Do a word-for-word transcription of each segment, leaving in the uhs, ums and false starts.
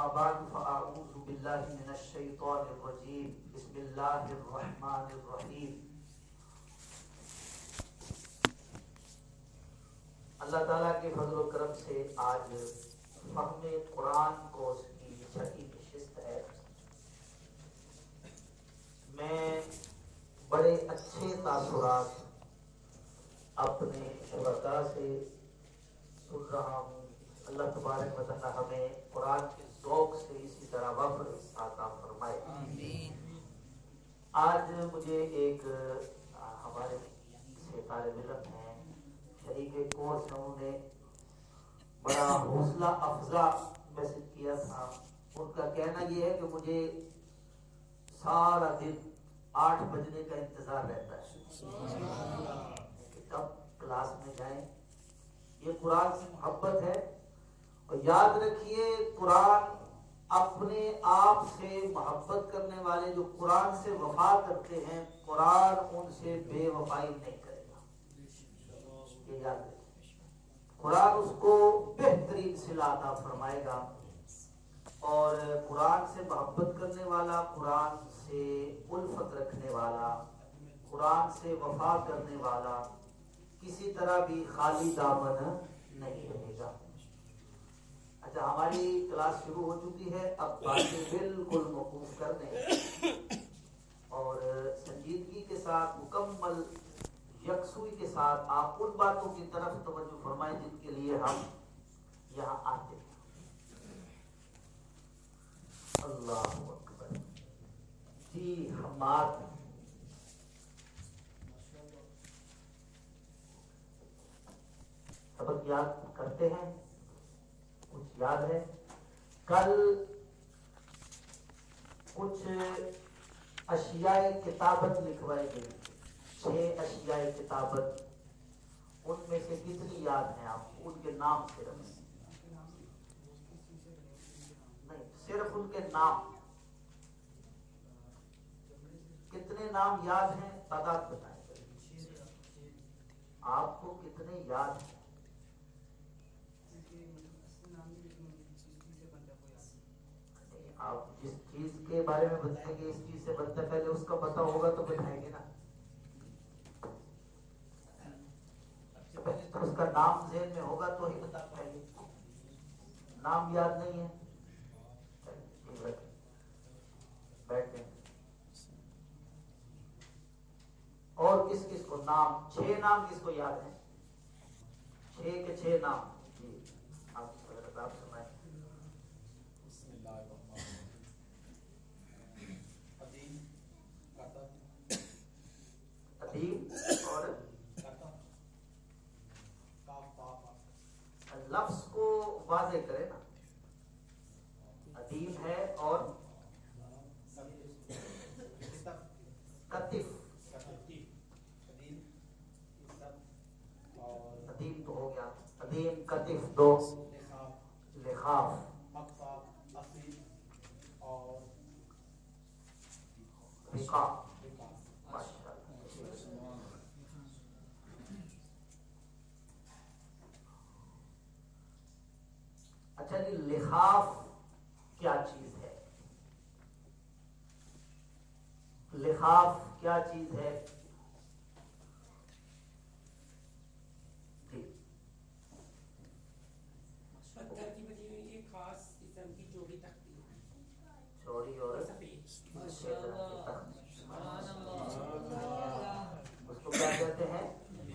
اما بعد فاعوذ باللہ من الشیطان الرجیم بسم اللہ الرحمن الرحیم. اللہ تعالیٰ کے فضل و کرم سے آج فہم قرآن کورس کی چھٹی نشست ہے. میں بڑے اچھے تاثرات اپنے شرکاء سے سن رہا ہوں. اللہ تبارک و تعالی ہمیں قرآن کے ذوق سے اسی طرح وفر عطا فرمائے. آمین. آج مجھے ایک ہمارے سے طالب علم ہیں، شریک کورس ہیں، انہوں نے بڑا حوصلہ افزا میسج کیا تھا. ان کا کہنا یہ ہے کہ مجھے سارا دن آٹھ بجنے کا انتظار رہتا ہے کہ کب کلاس میں جائیں. یہ قرآن سے محبت ہے. اور یاد رکھیے، قرآن اپنے آپ سے محبت کرنے والے جو قرآن سے وفا کرتے ہیں، قرآن ان سے بے وفائی نہیں کرے گا. یہ یاد رکھیے، قرآن اس کو بہترین صلہ عطا فرمائے گا. اور قرآن سے محبت کرنے والا، قرآن سے الفت رکھنے والا، قرآن سے وفا کرنے والا کسی طرح بھی خالی دامن نہیں رہے گا. اچھا، ہماری کلاس شروع ہو چکی ہے. اب باتیں بالکل موقوف کر دیں اور سنجیدگی کے ساتھ، مکمل یکسوئی کے ساتھ آپ ان باتوں کی طرف توجہ فرمائیں جن کے لیے ہم یہاں آتے ہیں. اللہ اکبر. جی حماد، سبق یاد کرتے ہیں؟ کچھ یاد ہے؟ کل کچھ اشیاء کتابت لکھوائی گئی، چھ اشیاء کتابت. ان میں سے کتنی یاد ہیں آپ کو؟ ان کے نام صرف نہیں، صرف ان کے نام. کتنے نام یاد ہیں؟ تعداد بتائیں. آپ کو کتنے یاد ہیں؟ آپ جس چیز کے بارے میں بتائیں گے اس چیز سے بنتا، پہلے اس کا پتہ ہوگا تو بتائیں گے نا. پہلے تو اس کا نام ذہن میں ہوگا تو ہی بتا پائیں گے. نام یاد نہیں ہے؟ بیٹھیں. اور کس کس کو نام، چھ نام کس کو یاد ہیں؟ چھ کے چھ نام. جی آپ آپ سنائیں. ادیب اور لفظ کو واضح کرے نا. ادیب ہے اور کتف. ادیب تو ہو گیا. ادیب، کتف دو، لخاف رقاب. اچھا جی، لخاف کیا چیز ہے؟ لخاف کیا چیز ہے؟ جی، پتھر کی بنی ہوئی ایک خاص قسم کی چوڑی تختی ہے. چوڑی اور سفید. اس کو کیا کہتے ہیں؟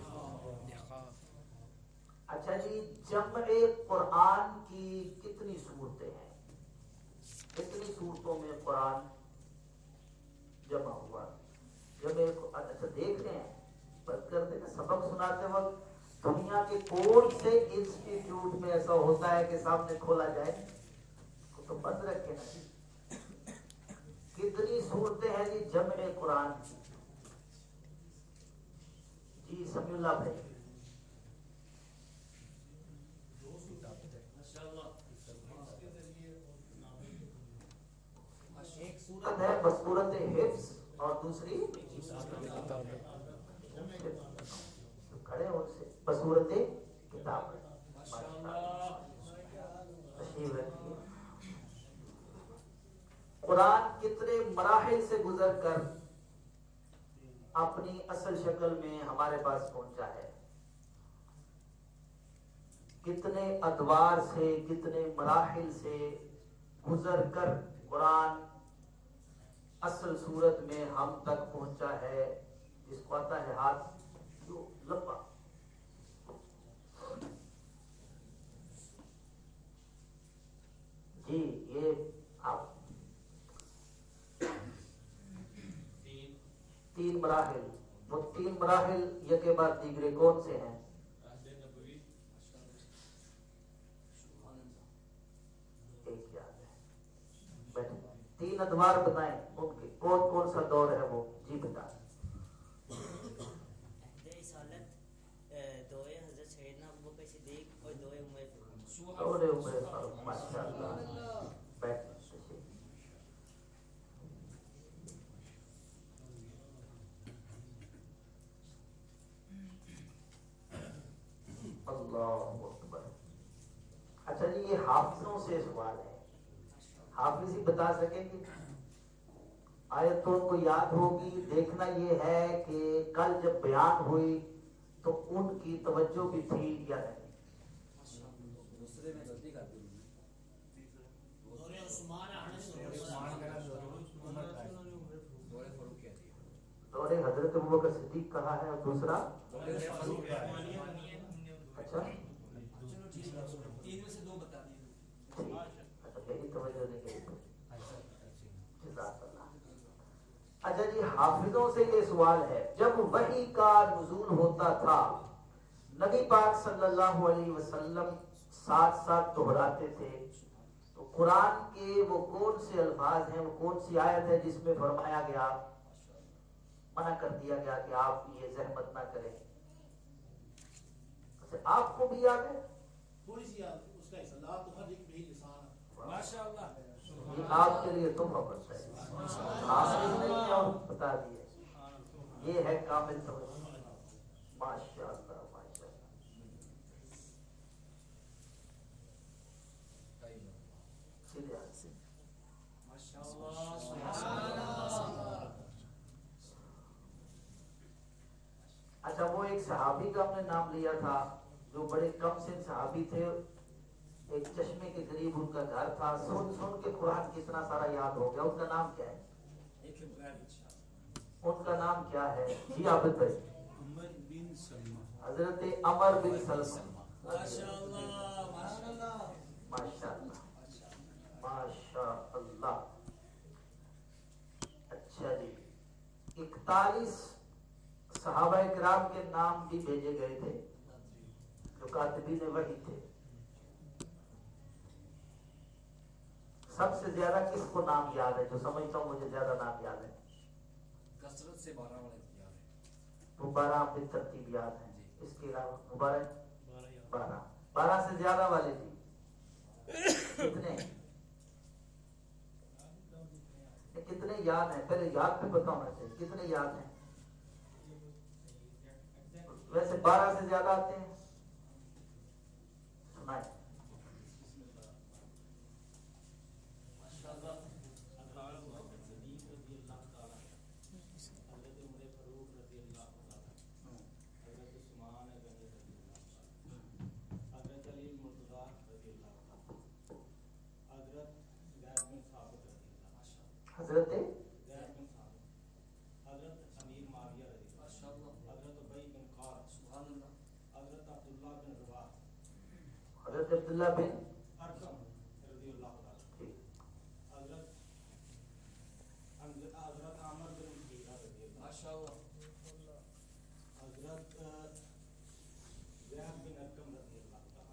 اچھا جی، جمع قرآن کی کتنی صورتیں ہیں؟ کتنی صورتوں میں قرآن جمع ہوا؟ جب ایک اچھا دیکھ رہے ہیں، بند کر دیں. سبق سناتے وقت دنیا کے کون سے انسٹیٹیوٹ میں ایسا ہوتا ہے کہ سامنے کھولا جائے تو بند رکھے نا. کتنی صورتیں ہیں جی جمع قرآن کی؟ جی سمیع اللہ بھائی. ایک صورت ہے بصورت حفظ اور دوسری کھڑے ہو سے بصورت کتاب. تشریف رکھیے. مراحل سے گزر کر اپنی اصل شکل میں ہمارے پاس پہنچا ہے، کتنے ادوار سے، کتنے مراحل سے گزر کر قرآن اصل صورت میں ہم تک پہنچا ہے، جس کو آتا ہے ہاتھ جو لمبا۔ جی یہ آپ تین مراحل، وہ تین مراحل یک کے بعد دیگرے کون سے ہیں؟ ایک یاد ہے، تین ادوار بتائیں ان کے، کون کون سا دور ہے وہ؟ جی بتا۔ دور عمر فاروق، ماشاء اللہ، بیٹھ اللہ اکبر۔ اچھا جی یہ حافظوں سے سوال ہے، حافظ ہی بتا سکیں گے؟ آیت تو ان کو یاد ہوگی، دیکھنا یہ ہے کہ کل جب بیان ہوئی تو ان کی توجہ بھی تھی یا نہیں؟ دور حضرت ابوبکر صدیق کہا ہے اور دوسرا اچھا میری توجہ نہیں گئی۔ اچھا جی حافظوں سے یہ سوال ہے، جب وحی کا نزول ہوتا تھا نبی پاک صلی اللہ علیہ وسلم ساتھ ساتھ دہراتے تھے، تو قرآن کے وہ کون سے الفاظ ہیں، وہ کون سی آیت ہے جس میں فرمایا گیا، منع کر دیا گیا کہ آپ یہ زحمت نہ کریں؟ آپ کو بھی یاد ہے؟ تھوڑی سی یاد ہے، اس کا اصلاح تو ہر ایک بھی لسان ماشاءاللہ، یہ آپ کے لیے تحفہ بنتا ہے، آپ نے نہیں اور بتا دیا، یہ ہے کامل توجہ۔ ماشاءاللہ ماشاءاللہ۔ سیدھے ہاتھ سے اچھا وہ ایک صحابی کا ہم نے نام لیا تھا جو بڑے کم سن صحابی تھے، ایک چشمے کے قریب ان کا گھر تھا، سن سن کے قرآن کتنا سارا یاد ہو گیا، ان کا نام کیا ہے؟ ان کا نام کیا ہے؟ جی عابد بھائی۔ عمر بن سلمہ، حضرت عمر بن سلمہ، ماشاءاللہ ماشاءاللہ ماشاءاللہ۔ اچھا جی اکتالیس صحابہ کرام کے نام بھی بھیجے گئے تھے جو کاتبین وحی تھے، سب سے زیادہ کس کو نام یاد ہے؟ جو سمجھتا ہوں مجھے زیادہ نام یاد ہے، کثرت سے بارہ والے یاد ہے، وہ بارہ اپنی ترتیب یاد ہے، اس کے علاوہ مبارک بارہ، بارہ سے زیادہ والے تھی کتنے؟ کتنے یاد ہیں؟ پہلے یاد پہ پتہ ہونا چاہیے، کتنے یاد ہیں؟ ویسے بارہ سے زیادہ آتے ہیں، سنائیں۔ حضرت حضرت امیر معاویہ رضی اللہ عنہ، حضرت ابی بن قعب، سبحان اللہ، حضرت عبداللہ بن رواح، حضرت عبداللہ بن ارقم رضی اللہ عنہ، حضرت حضرت عامر بن حیرہ رضی اللہ عنہ، ماشاءاللہ، حضرت زید بن ارقم رضی اللہ عنہ،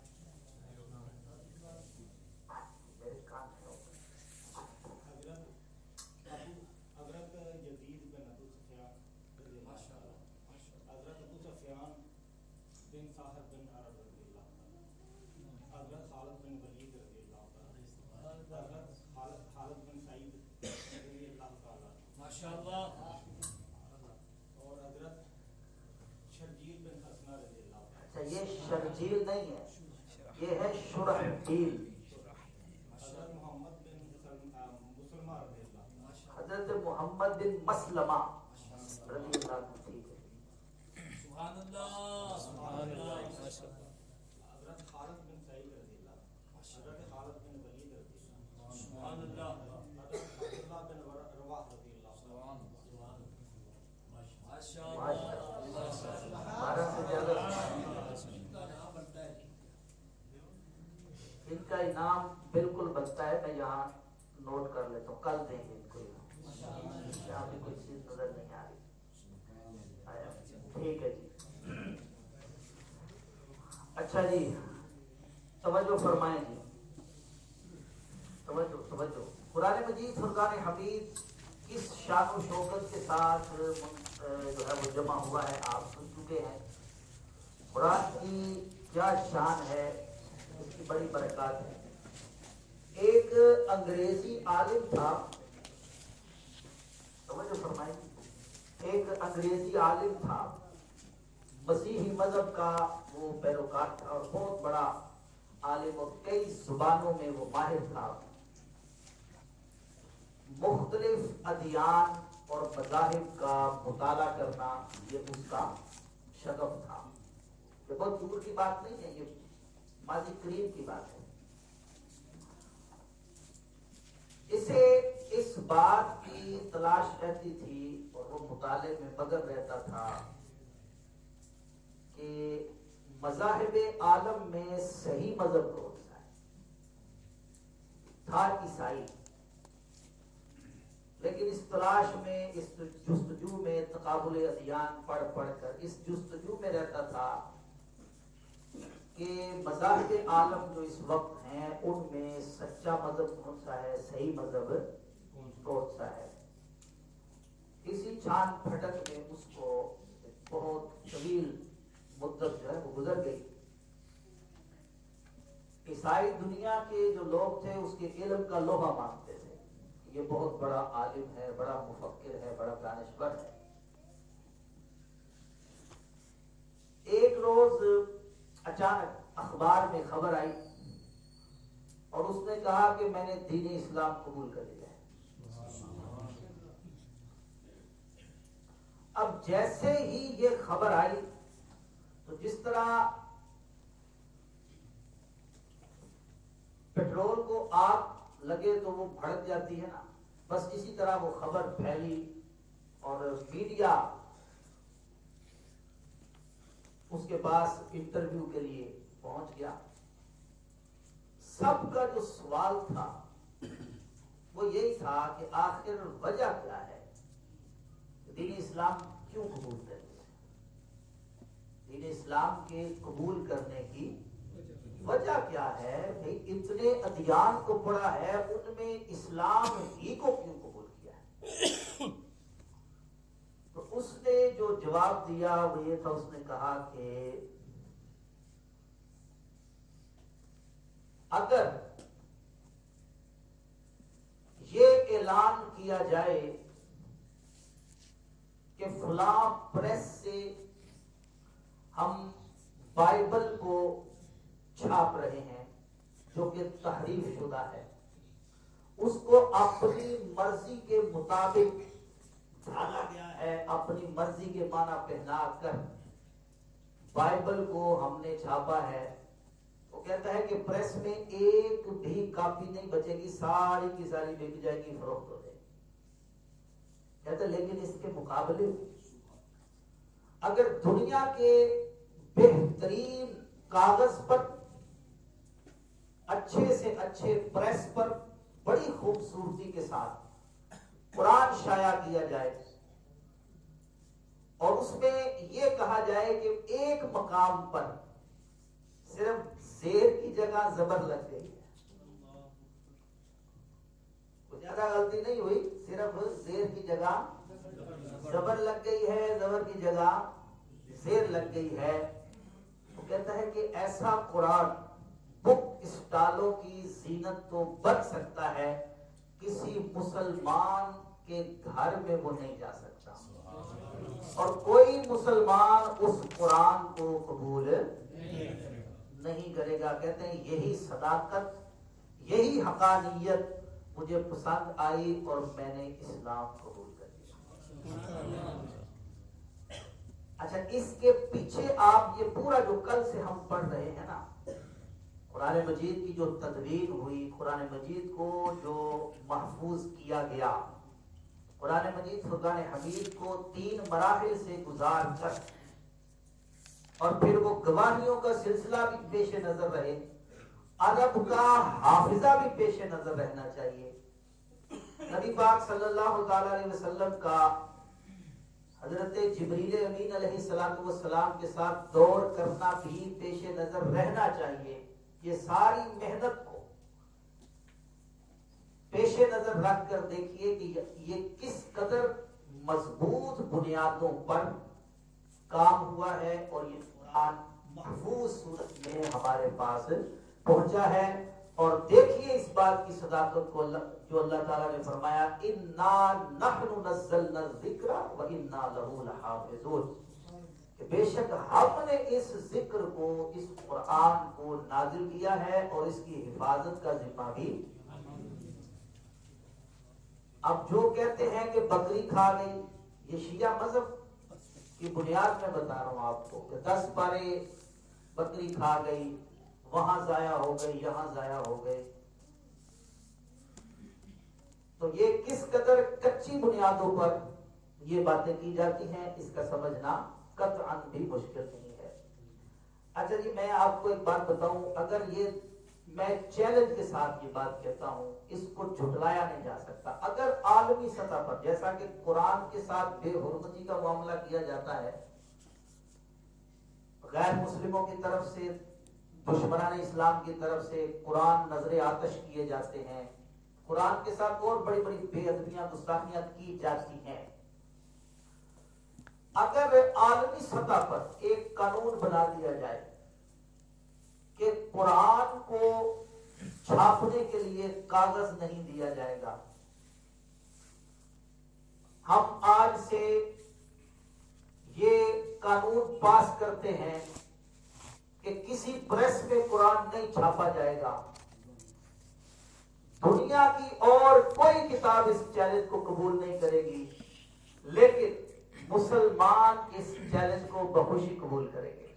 میرے کان ہے، حضرت حضرت یزید بن ابو سفیان رضی اللہ عنہ، حضرت ابو سفیان بن ساہر بن عرب رضی اللہ عنہ، حضرت خالد بن ولید رضی اللہ عنہ، حضرت خالد خالد بن سعید رضی اللہ تعالیٰ ماشاءاللہ، اور حضرت شرجیل بن حسنہ رضی اللہ عنہ۔ اچھا یہ شرجیل نہیں ہے، یہ ہے شرحبیل۔ حضرت محمد بن مسلمہ رضی اللہ عنہ، حضرت محمد بن مسلمہ رضی اللہ عنہ تھی. سبحان اللہ سبحان اللہ حضرت خالد بن سعید رضی اللہ عنہ، حضرت خالد بن ولید رضی اللہ عنہ، سبحان اللہ حضرت عبداللہ بن رواح رضی اللہ عنہ. ماشاء ماشاء اللہ بارہ سے زیادہ ان کا انعام بالکل بنتا ہے. میں یہاں نوٹ کر لیتا ہوں، کل دیں گے ان کو انعام. یہاں بھی کوئی چیز نظر نہیں آ رہی. آیا؟ ٹھیک ہے جی. اچھا جی، توجہ فرمائیں جی، توجہ توجہ. قرآن مجید فرقان حمید کس شان و شوکت کے ساتھ جو ہے وہ جمع ہوا ہے آپ سن چکے ہیں. قرآن کی کیا شان ہے، اس کی بڑی برکات ہے. ایک انگریزی عالم تھا، توجہ فرمائیں، ایک انگریزی عالم تھا، مسیحی مذہب کا وہ پیروکار تھا اور بہت بڑا عالم اور کئی زبانوں میں وہ ماہر تھا. مختلف ادیان اور مذاہب کا مطالعہ کرنا یہ اس کا شغف تھا. یہ بہت دور کی بات نہیں ہے، یہ ماضی قریب کی بات ہے. اسے اس بات کی تلاش رہتی تھی اور وہ مطالعے میں مگن رہتا تھا کہ مذاہب عالم میں صحیح مذہب کون سا ہے. تھا عیسائی، لیکن اس تلاش میں، اس جستجو میں، تقابل ادیان پڑھ پڑھ کر اس جستجو میں رہتا تھا کہ مذاہب عالم جو اس وقت ہیں ان میں سچا مذہب کون سا ہے، صحیح مذہب کون سا ہے. اسی چھان پھٹک میں اس کو بہت طویل مدت جو ہے وہ گزر گئی. عیسائی دنیا کے جو لوگ تھے اس کے علم کا لوہا مانگتے تھے، یہ بہت بڑا عالم ہے، بڑا مفکر ہے، بڑا دانشور ہے. ایک روز اچانک اخبار میں خبر آئی اور اس نے کہا کہ میں نے دین اسلام قبول کر لیا ہے. اب جیسے ہی یہ خبر آئی تو جس طرح پیٹرول کو آگ لگے تو وہ بھڑک جاتی ہے نا، بس اسی طرح وہ خبر پھیلی اور میڈیا اس کے پاس انٹرویو کے لیے پہنچ گیا. سب کا جو سوال تھا وہ یہی تھا کہ آخر وجہ کیا ہے، دین اسلام کیوں قبول کرتے ہیں. دین اسلام کے قبول کرنے کی وجہ کیا ہے کہ اتنے ادیان کو پڑھا ہے، ان میں اسلام ہی کو کیوں قبول کیا ہے. تو اس نے جو جواب دیا وہ یہ تھا، اس نے کہا کہ اگر یہ اعلان کیا جائے کہ فلاں پریس سے ہم بائبل کو چھاپ رہے ہیں جو کہ تحریف شدہ ہے، اس کو اپنی مرضی کے مطابق ڈھالا گیا ہے، اپنی مرضی کے معنی پہنا کر بائبل کو ہم نے چھاپا ہے. وہ کہتا ہے کہ پریس میں ایک بھی کاپی نہیں بچے گی، ساری کی ساری بک جائے گی، فروخت ہو جائے گی. کہتا ہے لیکن اس کے مقابلے اگر دنیا کے بہترین کاغذ پر، اچھے سے اچھے پریس پر بڑی خوبصورتی کے ساتھ قرآن شائع کیا جائے اور اس میں یہ کہا جائے کہ ایک مقام پر صرف زیر کی جگہ زبر لگ گئی ہے، کچھ زیادہ غلطی نہیں ہوئی، صرف زیر کی جگہ زبر لگ گئی ہے، زبر کی جگہ زیر لگ گئی ہے. وہ کہتا ہے کہ ایسا قرآن بک اسٹالوں کی زینت تو بن سکتا ہے، کسی مسلمان کے گھر میں وہ نہیں جا سکتا اور کوئی مسلمان اس قرآن کو قبول نہیں کرے گا. کہتے ہیں یہی صداقت، یہی حقانیت، مجھے پسند آئی اور میں نے اسلام قبول کر لیا. اچھا اس کے پیچھے آپ یہ پورا جو کل سے ہم پڑھ رہے ہیں نا، قرآن مجید کی جو تدوین ہوئی، قرآن مجید کو جو محفوظ کیا گیا، قرآن مجید فرقان حمید کو تین مراحل سے گزار کر اور پھر وہ گواہیوں کا سلسلہ بھی پیش نظر رہے، ادب کا حافظہ بھی پیش نظر رہنا چاہیے، نبی پاک صلی اللہ تعالی علیہ وسلم کا حضرت جبریل امین علیہ السلام والسلام کے ساتھ دور کرنا بھی پیش نظر رہنا چاہیے. یہ ساری محنت کو پیش نظر رکھ کر دیکھیے کہ یہ کس قدر مضبوط بنیادوں پر کام ہوا ہے اور یہ قرآن محفوظ صورت میں ہمارے پاس پہنچا ہے. اور دیکھیے اس بات کی صداقت کو اللہ جو اللہ تعالیٰ نے فرمایا اِنَّا نَحْنُ نَزَّلْنَا الذِّكْرَ وَإِنَّا لَهُ لَحَافِظُونَ، کہ بے شک ہم نے اس ذکر کو، اس قرآن کو نازل کیا ہے اور اس کی حفاظت کا ذمہ بھی. اب جو کہتے ہیں کہ بکری کھا گئی، یہ شیعہ مذہب کی بنیاد میں بتا رہا ہوں آپ کو کہ دس بارے بکری کھا گئی، وہاں ضائع ہو گئی، یہاں ضائع ہو گئے. تو یہ کس قدر کچی بنیادوں پر یہ باتیں کی جاتی ہیں، اس کا سمجھنا قطعاً بھی مشکل نہیں ہے. اچھا جی میں آپ کو ایک بات بتاؤں، اگر یہ میں چیلنج کے ساتھ یہ بات کہتا ہوں، اس کو جھٹلایا نہیں جا سکتا. اگر عالمی سطح پر جیسا کہ قرآن کے ساتھ بے حرمتی کا معاملہ کیا جاتا ہے، غیر مسلموں کی طرف سے، دشمنان اسلام کی طرف سے قرآن نظر آتش کیے جاتے ہیں، قرآن کے ساتھ اور بڑی بڑی بے ادبیاں گستاخیاں کی جاتی ہیں، اگر عالمی سطح پر ایک قانون بنا دیا جائے کہ قرآن کو چھاپنے کے لیے کاغذ نہیں دیا جائے گا، ہم آج سے یہ قانون پاس کرتے ہیں کہ کسی پریس میں قرآن نہیں چھاپا جائے گا، دنیا کی اور کوئی کتاب اس چیلنج کو قبول نہیں کرے گی، لیکن مسلمان اس چیلنج کو بخوشی قبول کریں گے.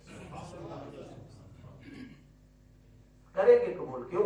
کریں گے قبول. کیوں؟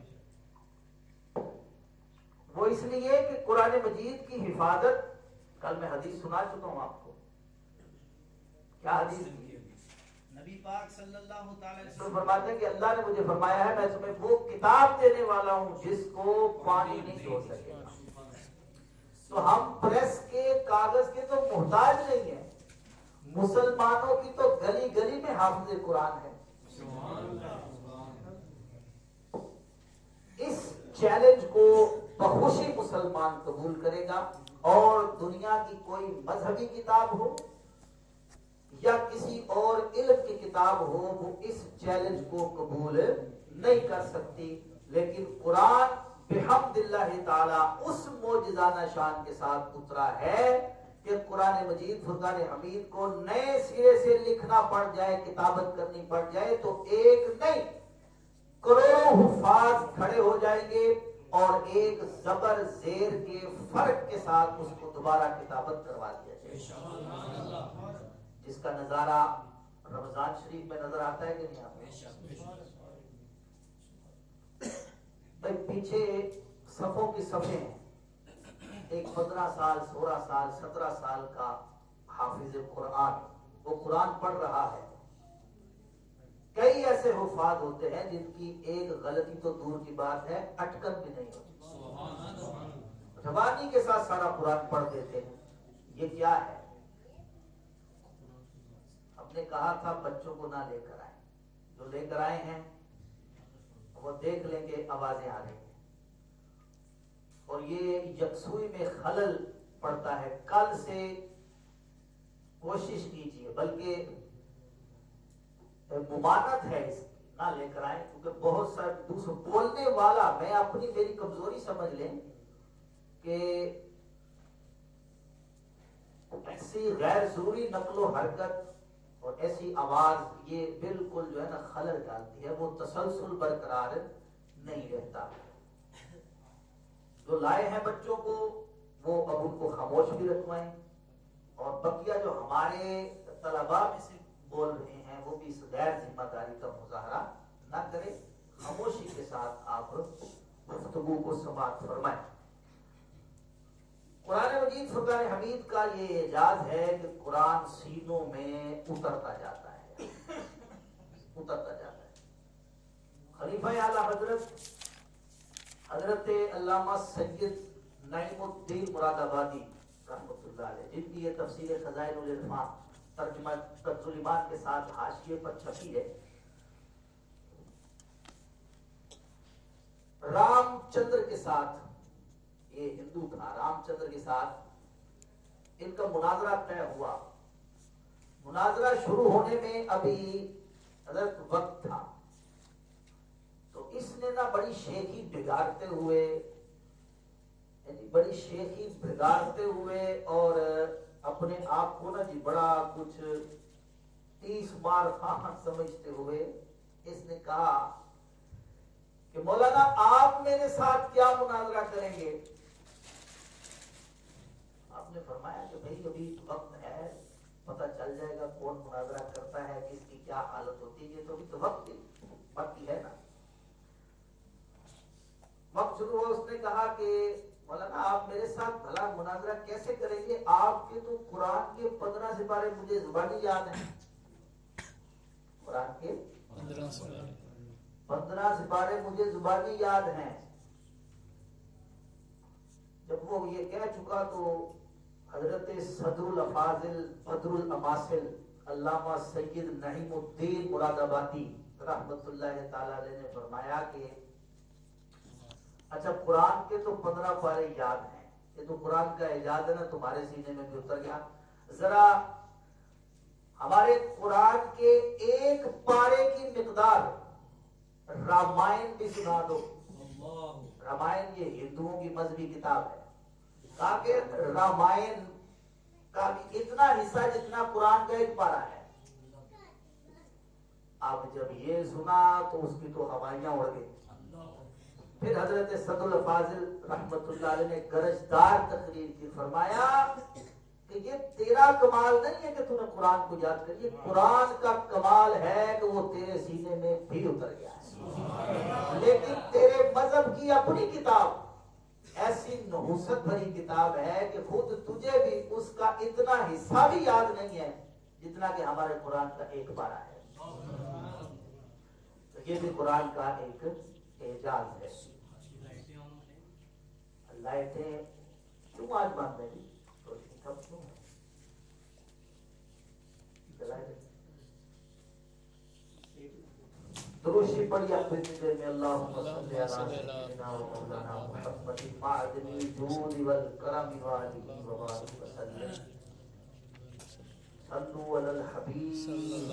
وہ اس لیے کہ قرآن مجید کی حفاظت، کل میں حدیث سنا چکا ہوں آپ کو. کیا حدیث؟ نبی پاک صلی اللہ تعالی علیہ وسلم فرماتے ہیں کہ اللہ نے مجھے فرمایا ہے میں تمہیں وہ کتاب دینے والا ہوں جس کو پانی نہیں چھوڑ سکے گا. تو ہم پریس کے کاغذ کے تو محتاج نہیں ہیں، مسلمانوں کی تو گلی گلی میں حافظ قرآن ہے. اس چیلنج کو بخوشی مسلمان قبول کرے گا، اور دنیا کی کوئی مذہبی کتاب ہو یا کسی اور علم کی کتاب ہو، وہ اس چیلنج کو قبول نہیں کر سکتی. لیکن قرآن بحمد اللہ تعالی اس معجزانہ شان کے ساتھ اترا ہے کہ قرآن مجید فرقان حمید کو نئے سرے سے لکھنا پڑ جائے، کتابت کرنی پڑ جائے تو ایک نہیں کروڑوں حفاظ کھڑے ہو جائیں گے اور ایک زبر زیر کے فرق کے ساتھ اس کو دوبارہ کتابت کروا دیا جائے، جس کا نظارہ رمضان شریف میں نظر آتا ہے کہ نہیں آتا؟ بھائی پیچھے صفوں کی صفیں ہیں، ایک پندرہ سال سولہ سال سترہ سال کا حافظ قرآن وہ قرآن پڑھ رہا ہے. کئی ایسے حفاظ ہوتے ہیں جن کی ایک غلطی تو دور کی بات ہے، اٹکن بھی نہیں ہوتی، زبانی کے ساتھ سارا قرآن پڑھ دیتے ہیں. یہ کیا ہے؟ ہم نے کہا تھا بچوں کو نہ لے کر آئے، جو لے کر آئے ہیں وہ دیکھ لیں گے آوازیں آ رہی ہیں، اور یہ یکسوئی میں خلل پڑتا ہے. کل سے کوشش کیجیے، بلکہ ممانت ہے اس کی، نہ لے کر آئیں، کیونکہ بہت سارے دوسرے بولنے والا، میں اپنی میری کمزوری سمجھ لیں کہ ایسی غیر ضروری نقل و حرکت اور ایسی آواز یہ بالکل جو ہے نا خلل ڈالتی ہے، وہ تسلسل برقرار نہیں رہتا. جو لائے ہیں بچوں کو وہ اب ان کو خاموش بھی رکھوائیں، اور بقیہ جو ہمارے طلباء میں سے بول رہے ہیں وہ بھی اس غیر ذمہ داری کا مظاہرہ نہ کریں، خاموشی کے ساتھ آپ گفتگو کو سماعت فرمائیں۔ قرآن مجید فرقان حمید کا یہ اعجاز ہے کہ قرآن سینوں میں اترتا جاتا ہے اترتا جاتا ہے خلیفہ اعلیٰ حضرت حضرت علامہ سید نعیم الدین مراد آبادی رحمۃ اللہ علیہ، جن کی یہ تفسیر خزائن العرفان ترجمہ ترجمان کے ساتھ حاشیے پر چھپی ہے، رام چندر کے ساتھ، یہ ہندو تھا، رام چندر کے ساتھ ان کا مناظرہ طے ہوا۔ مناظرہ شروع ہونے میں ابھی حضرت وقت تھا، تو اس نے نا بڑی شیخی بگاڑتے ہوئے یعنی بڑی شیخی بگاڑتے ہوئے اور اپنے آپ کو نا جی بڑا کچھ تیس بار خواہاں سمجھتے ہوئے اس نے کہا کہ مولانا آپ میرے ساتھ کیا مناظرہ کریں گے؟ آپ نے فرمایا کہ بھئی ابھی وقت ہے، پتہ چل جائے گا کون مناظرہ کرتا ہے، کس کی کیا حالت ہوتی ہے، تو ابھی تو وقت باقی ہے نا۔ وقت شروع ہوا، اس نے کہا کہ مولانا آپ میرے ساتھ بھلا مناظرہ کیسے کریں گے؟ آپ کے تو قرآن کے پندرہ سپارے مجھے زبانی یاد ہیں، قرآن کے پندرہ سپارے مجھے زبانی یاد ہیں۔ جب وہ یہ کہہ چکا تو حضرت صدر الافاضل بدر الاماثل علامہ سید نعیم الدین مراد آبادی رحمت اللہ تعالی علیہ نے فرمایا کہ اچھا قرآن کے تو پندرہ پارے یاد ہیں، یہ تو قرآن کا اعجاز ہے نا، تمہارے سینے میں بھی اتر گیا، ذرا ہمارے قرآن کے ایک پارے کی مقدار رامائن بھی سنا دو۔ رامائن یہ ہندوؤں کی مذہبی کتاب ہے، کہا کہ رامائن کا بھی اتنا حصہ جتنا قرآن کا ایک پارہ ہے۔ اب جب یہ سنا تو اس کی تو ہوائیاں اڑ گئی۔ پھر حضرت صدر الفاضل رحمت اللہ علیہ نے گرجدار تقریر کی، فرمایا کہ یہ تیرا کمال نہیں ہے کہ تو نے قرآن کو یاد کر، یہ قرآن کا کمال ہے کہ وہ تیرے سینے میں بھی اتر گیا ہے، لیکن تیرے مذہب کی اپنی کتاب ایسی نحوست بھری کتاب ہے کہ خود تجھے بھی اس کا اتنا حصہ بھی یاد نہیں ہے جتنا کہ ہمارے قرآن کا ایک پارہ ہے۔ تو یہ بھی قرآن کا ایک اعجاز ہے۔ لائٹیں کیوں آج بند ہے؟ روشنی کب کیوں ہے؟ دروشی پڑھی اپنی دل میں اللہم صلی علی سیدنا و مولانا محمد معدن الجود والکرم والہ وبارک وسلم صلو علی الحبیب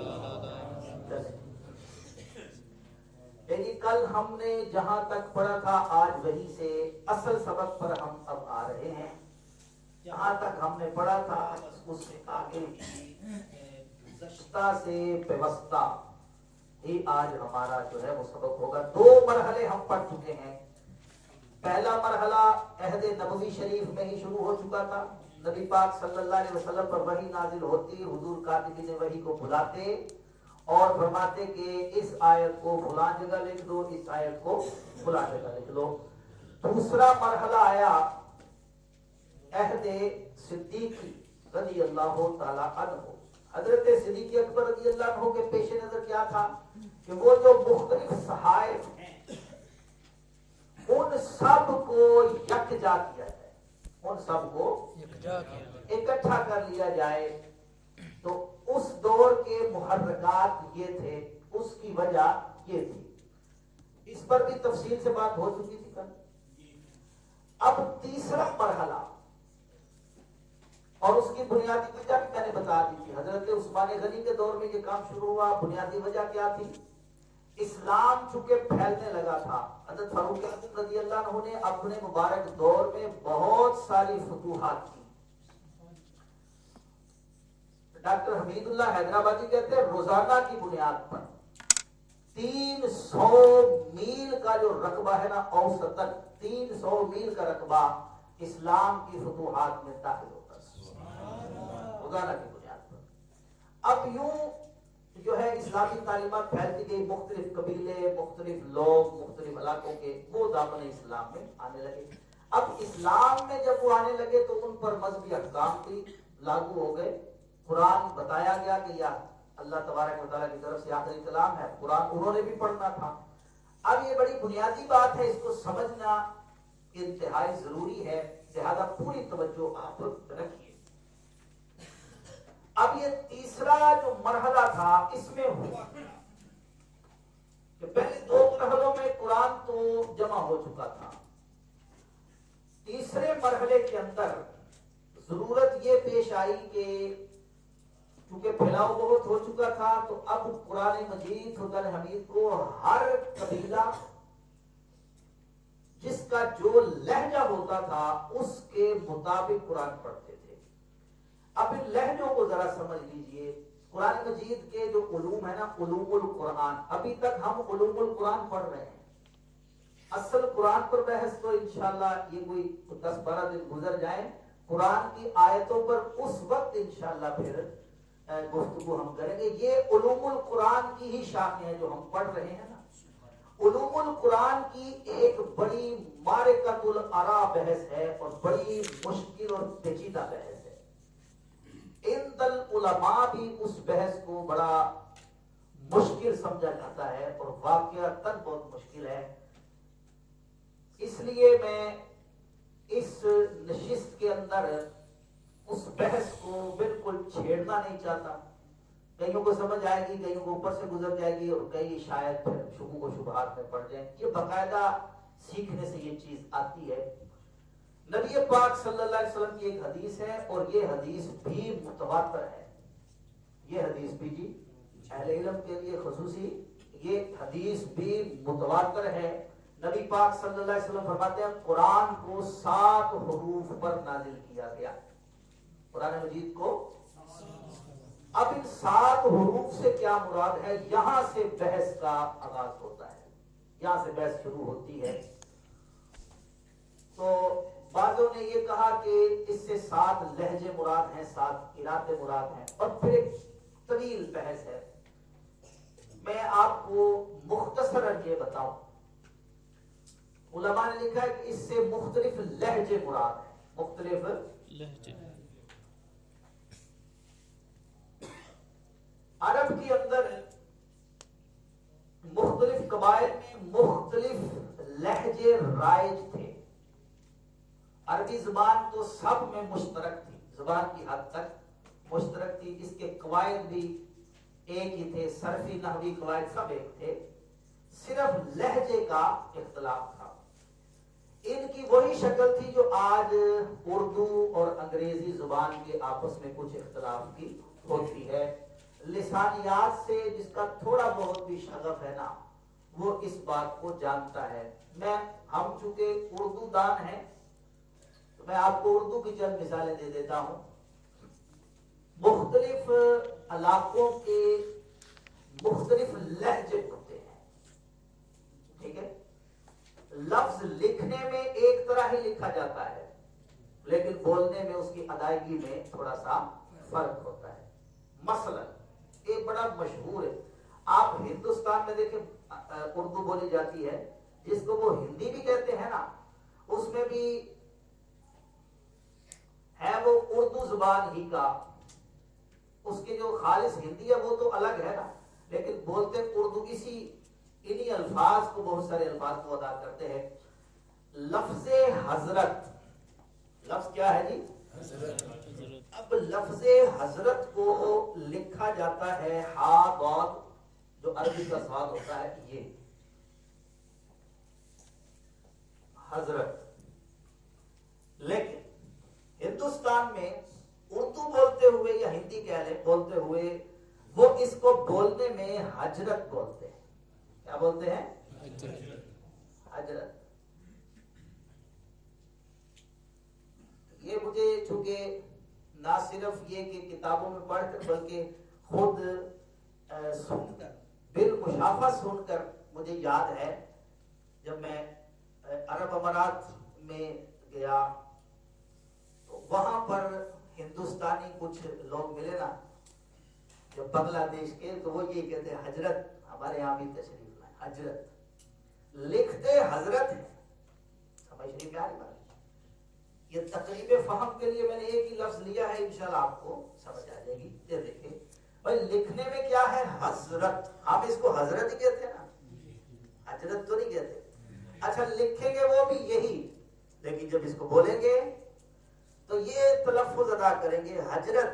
یعنی کل ہم نے جہاں تک پڑھا تھا آج وہی سے اصل سبق پر ہم اب آ رہے ہیں۔ جہاں تک ہم نے پڑھا تھا اس سے آگے گزشتہ سے پیوستہ ہی آج ہمارا جو ہے وہ سبق ہوگا۔ دو مرحلے ہم پڑھ چکے ہیں۔ پہلا مرحلہ عہد نبوی شریف میں ہی شروع ہو چکا تھا، نبی پاک صلی اللہ علیہ وسلم پر وحی نازل ہوتی، حضور کاتبین وحی کو بلاتے اور فرماتے کہ اس آیت کو فلاں جگہ لکھ دو، اس آیت کو فلاں جگہ لکھ دو۔ دوسرا مرحلہ آیا عہد صدیقی رضی اللہ تعالی عنہ۔ حضرت صدیق اکبر رضی اللہ عنہ کے پیش نظر کیا تھا کہ وہ جو مختلف صحائف ہیں ان سب کو یکجا کیا جائے، ان سب کو اکٹھا کر لیا جائے۔ تو اس دور کے محرکات یہ تھے، اس کی وجہ یہ تھی، اس پر بھی تفصیل سے بات ہو چکی تھی کل۔ اب تیسرا مرحلہ اور اس کی بنیادی وجہ بھی میں نے بتا دی تھی، حضرت عثمان غنی کے دور میں یہ کام شروع ہوا۔ بنیادی وجہ کیا تھی؟ اسلام چونکہ پھیلنے لگا تھا، حضرت فاروق اعظم رضی اللہ عنہ نے اپنے مبارک دور میں بہت ساری فتوحات کی۔ ڈاکٹر حمید اللہ حیدرآبادی کہتے ہیں روزانہ کی بنیاد پر تین سو میل کا جو رقبہ ہے نا، اوسطاً تین سو میل کا رقبہ اسلام کی فتوحات میں داخل ہوتا ہے روزانہ کی بنیاد پر. اب یوں جو ہے اسلامی تعلیمات پھیلتی گئی، مختلف قبیلے، مختلف لوگ، مختلف علاقوں کے وہ دامن اسلام میں آنے لگے. اب اسلام میں جب وہ آنے لگے تو ان پر مذہبی احکام بھی لاگو ہو گئے. قرآن بتایا گیا کہ یا اللہ تبارک و تعالیٰ کی طرف سے آخری کلام ہے، قرآن انہوں نے بھی پڑھنا تھا. اب یہ بڑی بنیادی بات ہے، اس کو سمجھنا انتہائی ضروری ہے، لہذا پوری توجہ آپ رکھیے. اب یہ تیسرا جو مرحلہ تھا اس میں ہوا کہ پہلے دو مرحلوں میں قرآن تو جمع ہو چکا تھا، تیسرے مرحلے کے اندر ضرورت یہ پیش آئی کہ کیونکہ پھیلاؤ بہت ہو چکا تھا تو اب قرآن مجید حسن حمید کو ہر قبیلہ جس کا جو لہجہ ہوتا تھا اس کے مطابق قرآن پڑھتے تھے. اب ان لہجوں کو ذرا سمجھ لیجئے. قرآن مجید کے جو علوم ہے نا، علوم القرآن، ابھی تک ہم علوم القرآن پڑھ رہے ہیں. اصل قرآن پر بحث تو انشاءاللہ یہ کوئی دس بارہ دن گزر جائیں، قرآن کی آیتوں پر اس وقت انشاءاللہ پھر گفتگو ہم کریں گے. یہ علوم القرآن کی ہی شاخیں ہیں جو ہم پڑھ رہے ہیں نا. علوم القرآن کی ایک بڑی معرکۃ الآراء بحث ہے اور بڑی مشکل اور پیچیدہ بحث ہے. عند العلماء بھی اس بحث کو بڑا مشکل سمجھا جاتا ہے اور واقعتاً بہت مشکل ہے. اس لیے میں اس نشست کے اندر اس بحث کو بالکل چھیڑنا نہیں چاہتا. کئیوں کو سمجھ آئے گی، کئیوں کو اوپر سے گزر جائے گی اور کئی شاید پھر شبہوں و شبہات میں پڑ جائیں. یہ باقاعدہ سیکھنے سے یہ چیز آتی ہے. نبی پاک صلی اللہ علیہ وسلم کی ایک حدیث ہے اور یہ حدیث بھی متواتر ہے. یہ حدیث بھی جی اہل علم کے لیے خصوصی یہ حدیث بھی متواتر ہے. نبی پاک صلی اللہ علیہ وسلم فرماتے ہیں قرآن کو سات حروف پر نازل کیا گیا، قرآن مجید کو. اب ان سات حروف سے کیا مراد ہے، یہاں سے بحث کا آغاز ہوتا ہے، یہاں سے بحث شروع ہوتی ہے. تو بعضوں نے یہ کہا کہ اس سے سات لہجے مراد ہیں، سات قراتیں مراد ہیں، اور پھر ایک طویل بحث ہے. میں آپ کو مختصراً یہ بتاؤں، علماء نے لکھا ہے کہ اس سے مختلف لہجے مراد ہیں. مختلف لہجے عرب کے اندر مختلف قبائل میں مختلف لہجے رائج تھے. عربی زبان تو سب میں مشترک تھی، زبان کی حد تک مشترک تھی. اس کے قواعد بھی ایک ہی تھے، صرفی نحوی قواعد سب ایک تھے، صرف لہجے کا اختلاف تھا. ان کی وہی شکل تھی جو آج اردو اور انگریزی زبان کے آپس میں کچھ اختلاف کی ہوتی ہے. لسانیات سے جس کا تھوڑا بہت بھی شغف ہے نا وہ اس بات کو جانتا ہے. میں ہم چونکہ اردو دان ہیں تو میں آپ کو اردو کی چند مثالیں دے دیتا ہوں. مختلف علاقوں کے مختلف لہجے ہوتے ہیں، ٹھیک ہے. لفظ لکھنے میں ایک طرح ہی لکھا جاتا ہے لیکن بولنے میں اس کی ادائیگی میں تھوڑا سا فرق ہوتا ہے. مثلا ایک بڑا مشہور ہے، آپ ہندوستان میں دیکھیں اردو بولی جاتی ہے جس کو وہ ہندی بھی کہتے ہیں نا، اس میں بھی ہے وہ اردو زبان ہی کا، اس کی جو خالص ہندی ہے وہ تو الگ ہے نا، لیکن بولتے اردو اسی انہی الفاظ کو، بہت سارے الفاظ کو ادا کرتے ہیں. لفظ حضرت، لفظ کیا ہے جی؟ حضرت. اب لفظ حضرت کو لکھا جاتا ہے ہا ضاد، جو عربی کا صاد ہوتا ہے یہ حضرت. لیکن ہندوستان میں اردو بولتے ہوئے یا ہندی کہہ لیں بولتے ہوئے وہ اس کو بولنے میں حجرت بولتے ہیں. کیا بولتے ہیں؟ حجرت. یہ مجھے چونکہ نہ صرف یہ کہ کتابوں میں پڑھ کر بلکہ خود سن کر بالمشافہ سن کر مجھے یاد ہے جب میں عرب امارات میں گیا تو وہاں پر ہندوستانی کچھ لوگ ملے نا جو بنگلہ دیش کے، تو وہ یہ کہتے ہیں حضرت، ہمارے یہاں بھی تشریف لائیں، حضرت لکھتے حضرت ہیں. سمجھ نہیں آ رہی بات؟ یہ تقریب فہم کے لیے میں نے ایک ہی لفظ لیا ہے، انشاءاللہ آپ کو سمجھ آ جائے گی. یہ دیکھیں بھائی لکھنے میں کیا ہے؟ حضرت. ہم اس کو حضرت ہی کہتے ہیں نا، حضرت تو نہیں کہتے. اچھا لکھیں گے وہ بھی یہی، لیکن جب اس کو بولیں گے تو یہ تلفظ ادا کریں گے حضرت.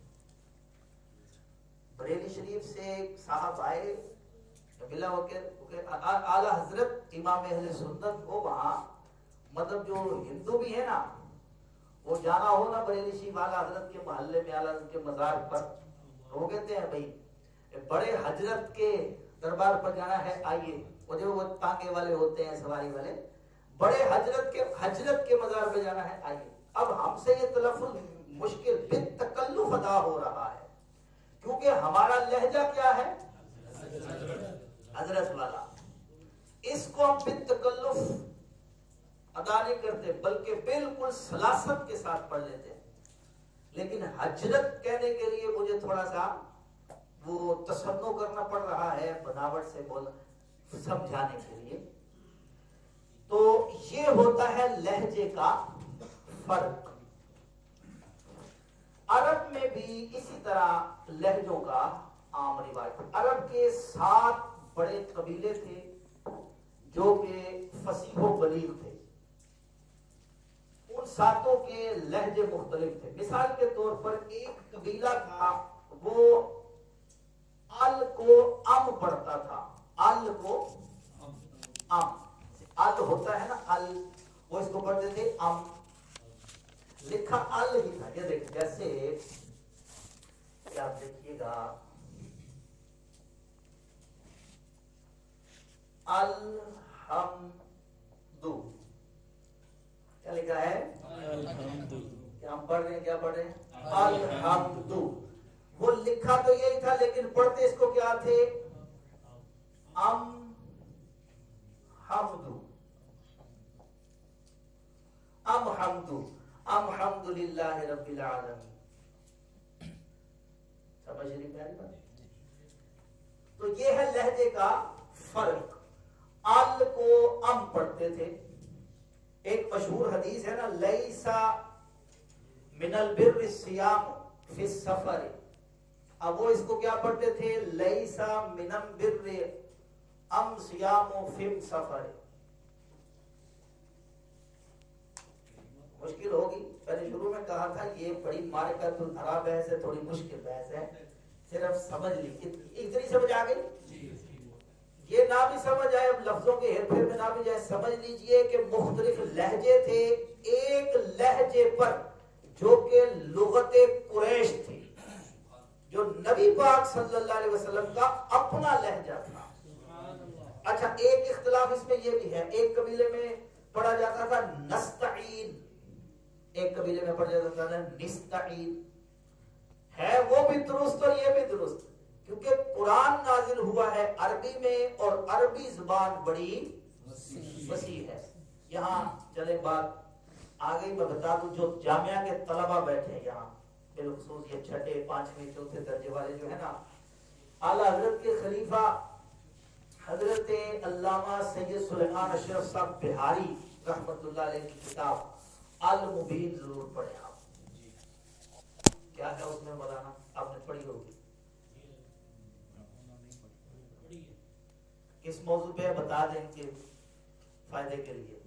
بریلی شریف سے ایک صاحب آئے ملا ہو کے اعلی حضرت امام اہل سنت کو وہاں، مطلب جو ہندو بھی ہے نا، وہ جانا ہو نا بریلی شریف اعلی حضرت کے محلے میں، اعلی حضرت کے مزار پر، وہ کہتے ہیں بھائی بڑے حضرت کے دربار پر جانا ہے، آئیے. وہ جو وہ ٹانگے والے ہوتے ہیں، سواری والے، بڑے حضرت کے حضرت کے مزار پہ جانا ہے، آئیے. اب ہم سے یہ تلفظ مشکل بالتکلف ادا ہو رہا ہے کیونکہ ہمارا لہجہ کیا ہے؟ حضرت والا. اس کو ہم بالتکلف ادا نہیں کرتے بلکہ بالکل سلاست کے ساتھ پڑھ لیتے ہیں. لیکن حضرت کہنے کے لیے مجھے تھوڑا سا وہ تصنع کرنا پڑ رہا ہے، بناوٹ سے بول سمجھانے کے لیے. تو یہ ہوتا ہے لہجے کا فرق. عرب میں بھی اسی طرح لہجوں کا عام رواج. عرب کے سات بڑے قبیلے تھے جو کہ فصیح و بلیغ تھے. ان ساتوں کے لہجے مختلف تھے. مثال کے طور پر ایک قبیلہ تھا وہ ال کو ام پڑھتا تھا. ال کو ام، ال ہوتا ہے نا ال، وہ اس کو پڑھتے تھے ام. لکھا ال ہی تھا. یہ دیکھ جیسے آپ دیکھیے گا الحمدو، کیا لکھا ہے؟ کیا ہم پڑھ رہے ہیں؟ کیا پڑھ رہے ہیں؟ الحمدو. وہ لکھا تو یہی تھا لیکن پڑھتے اس کو کیا تھے؟ ام حمدو، ام حمدو، ام حمد للہ رب العالمین. سمجھ رہی میری بات؟ تو یہ ہے لہجے کا فرق. ال کو ام پڑھتے تھے. ایک مشہور حدیث ہے نا، لیسا من البر الصیام فی السفر. اب وہ اس کو کیا پڑھتے تھے؟ لیسا من البر ام صیام فی السفر. مشکل ہوگی. پہلے شروع میں کہا تھا یہ بڑی معرکۃ العرب بحث ہے، تھوڑی مشکل بحث ہے. صرف سمجھ لی، اتنی سمجھ آ گئی. یہ نہ بھی سمجھ آئے، اب لفظوں کے ہیر پھیر میں نہ بھی جائے، سمجھ لیجئے کہ مختلف لہجے تھے ایک لہجے پر جو کہ لغت قریش تھی، جو نبی پاک صلی اللہ علیہ وسلم کا اپنا لہجہ تھا. اچھا ایک اختلاف اس میں یہ بھی ہے، ایک قبیلے میں پڑھا جاتا تھا نستعین، ایک قبیلے میں پڑھا جاتا تھا نستعین. ہے وہ بھی درست اور یہ بھی درست، کیونکہ قرآن نازل ہوا ہے عربی میں اور عربی زبان بڑی وسیع ہے. یہاں چلے بات آگے میں بتا دوں، جو جامعہ کے طلبہ بیٹھے ہیں یہاں، بالخصوص یہ چھٹے پانچویں چوتھے درجے والے جو ہے نا، اعلی حضرت کے خلیفہ حضرت علامہ سید سلیمان اشرف صاحب بہاری رحمت اللہ علیہ کی کتاب المبین ضرور پڑھیں آپ. کیا ہے اس میں مولانا؟ آپ نے پڑھی ہوگی. کس موضوع پہ بتا دیں کہ فائدے کے لیے؟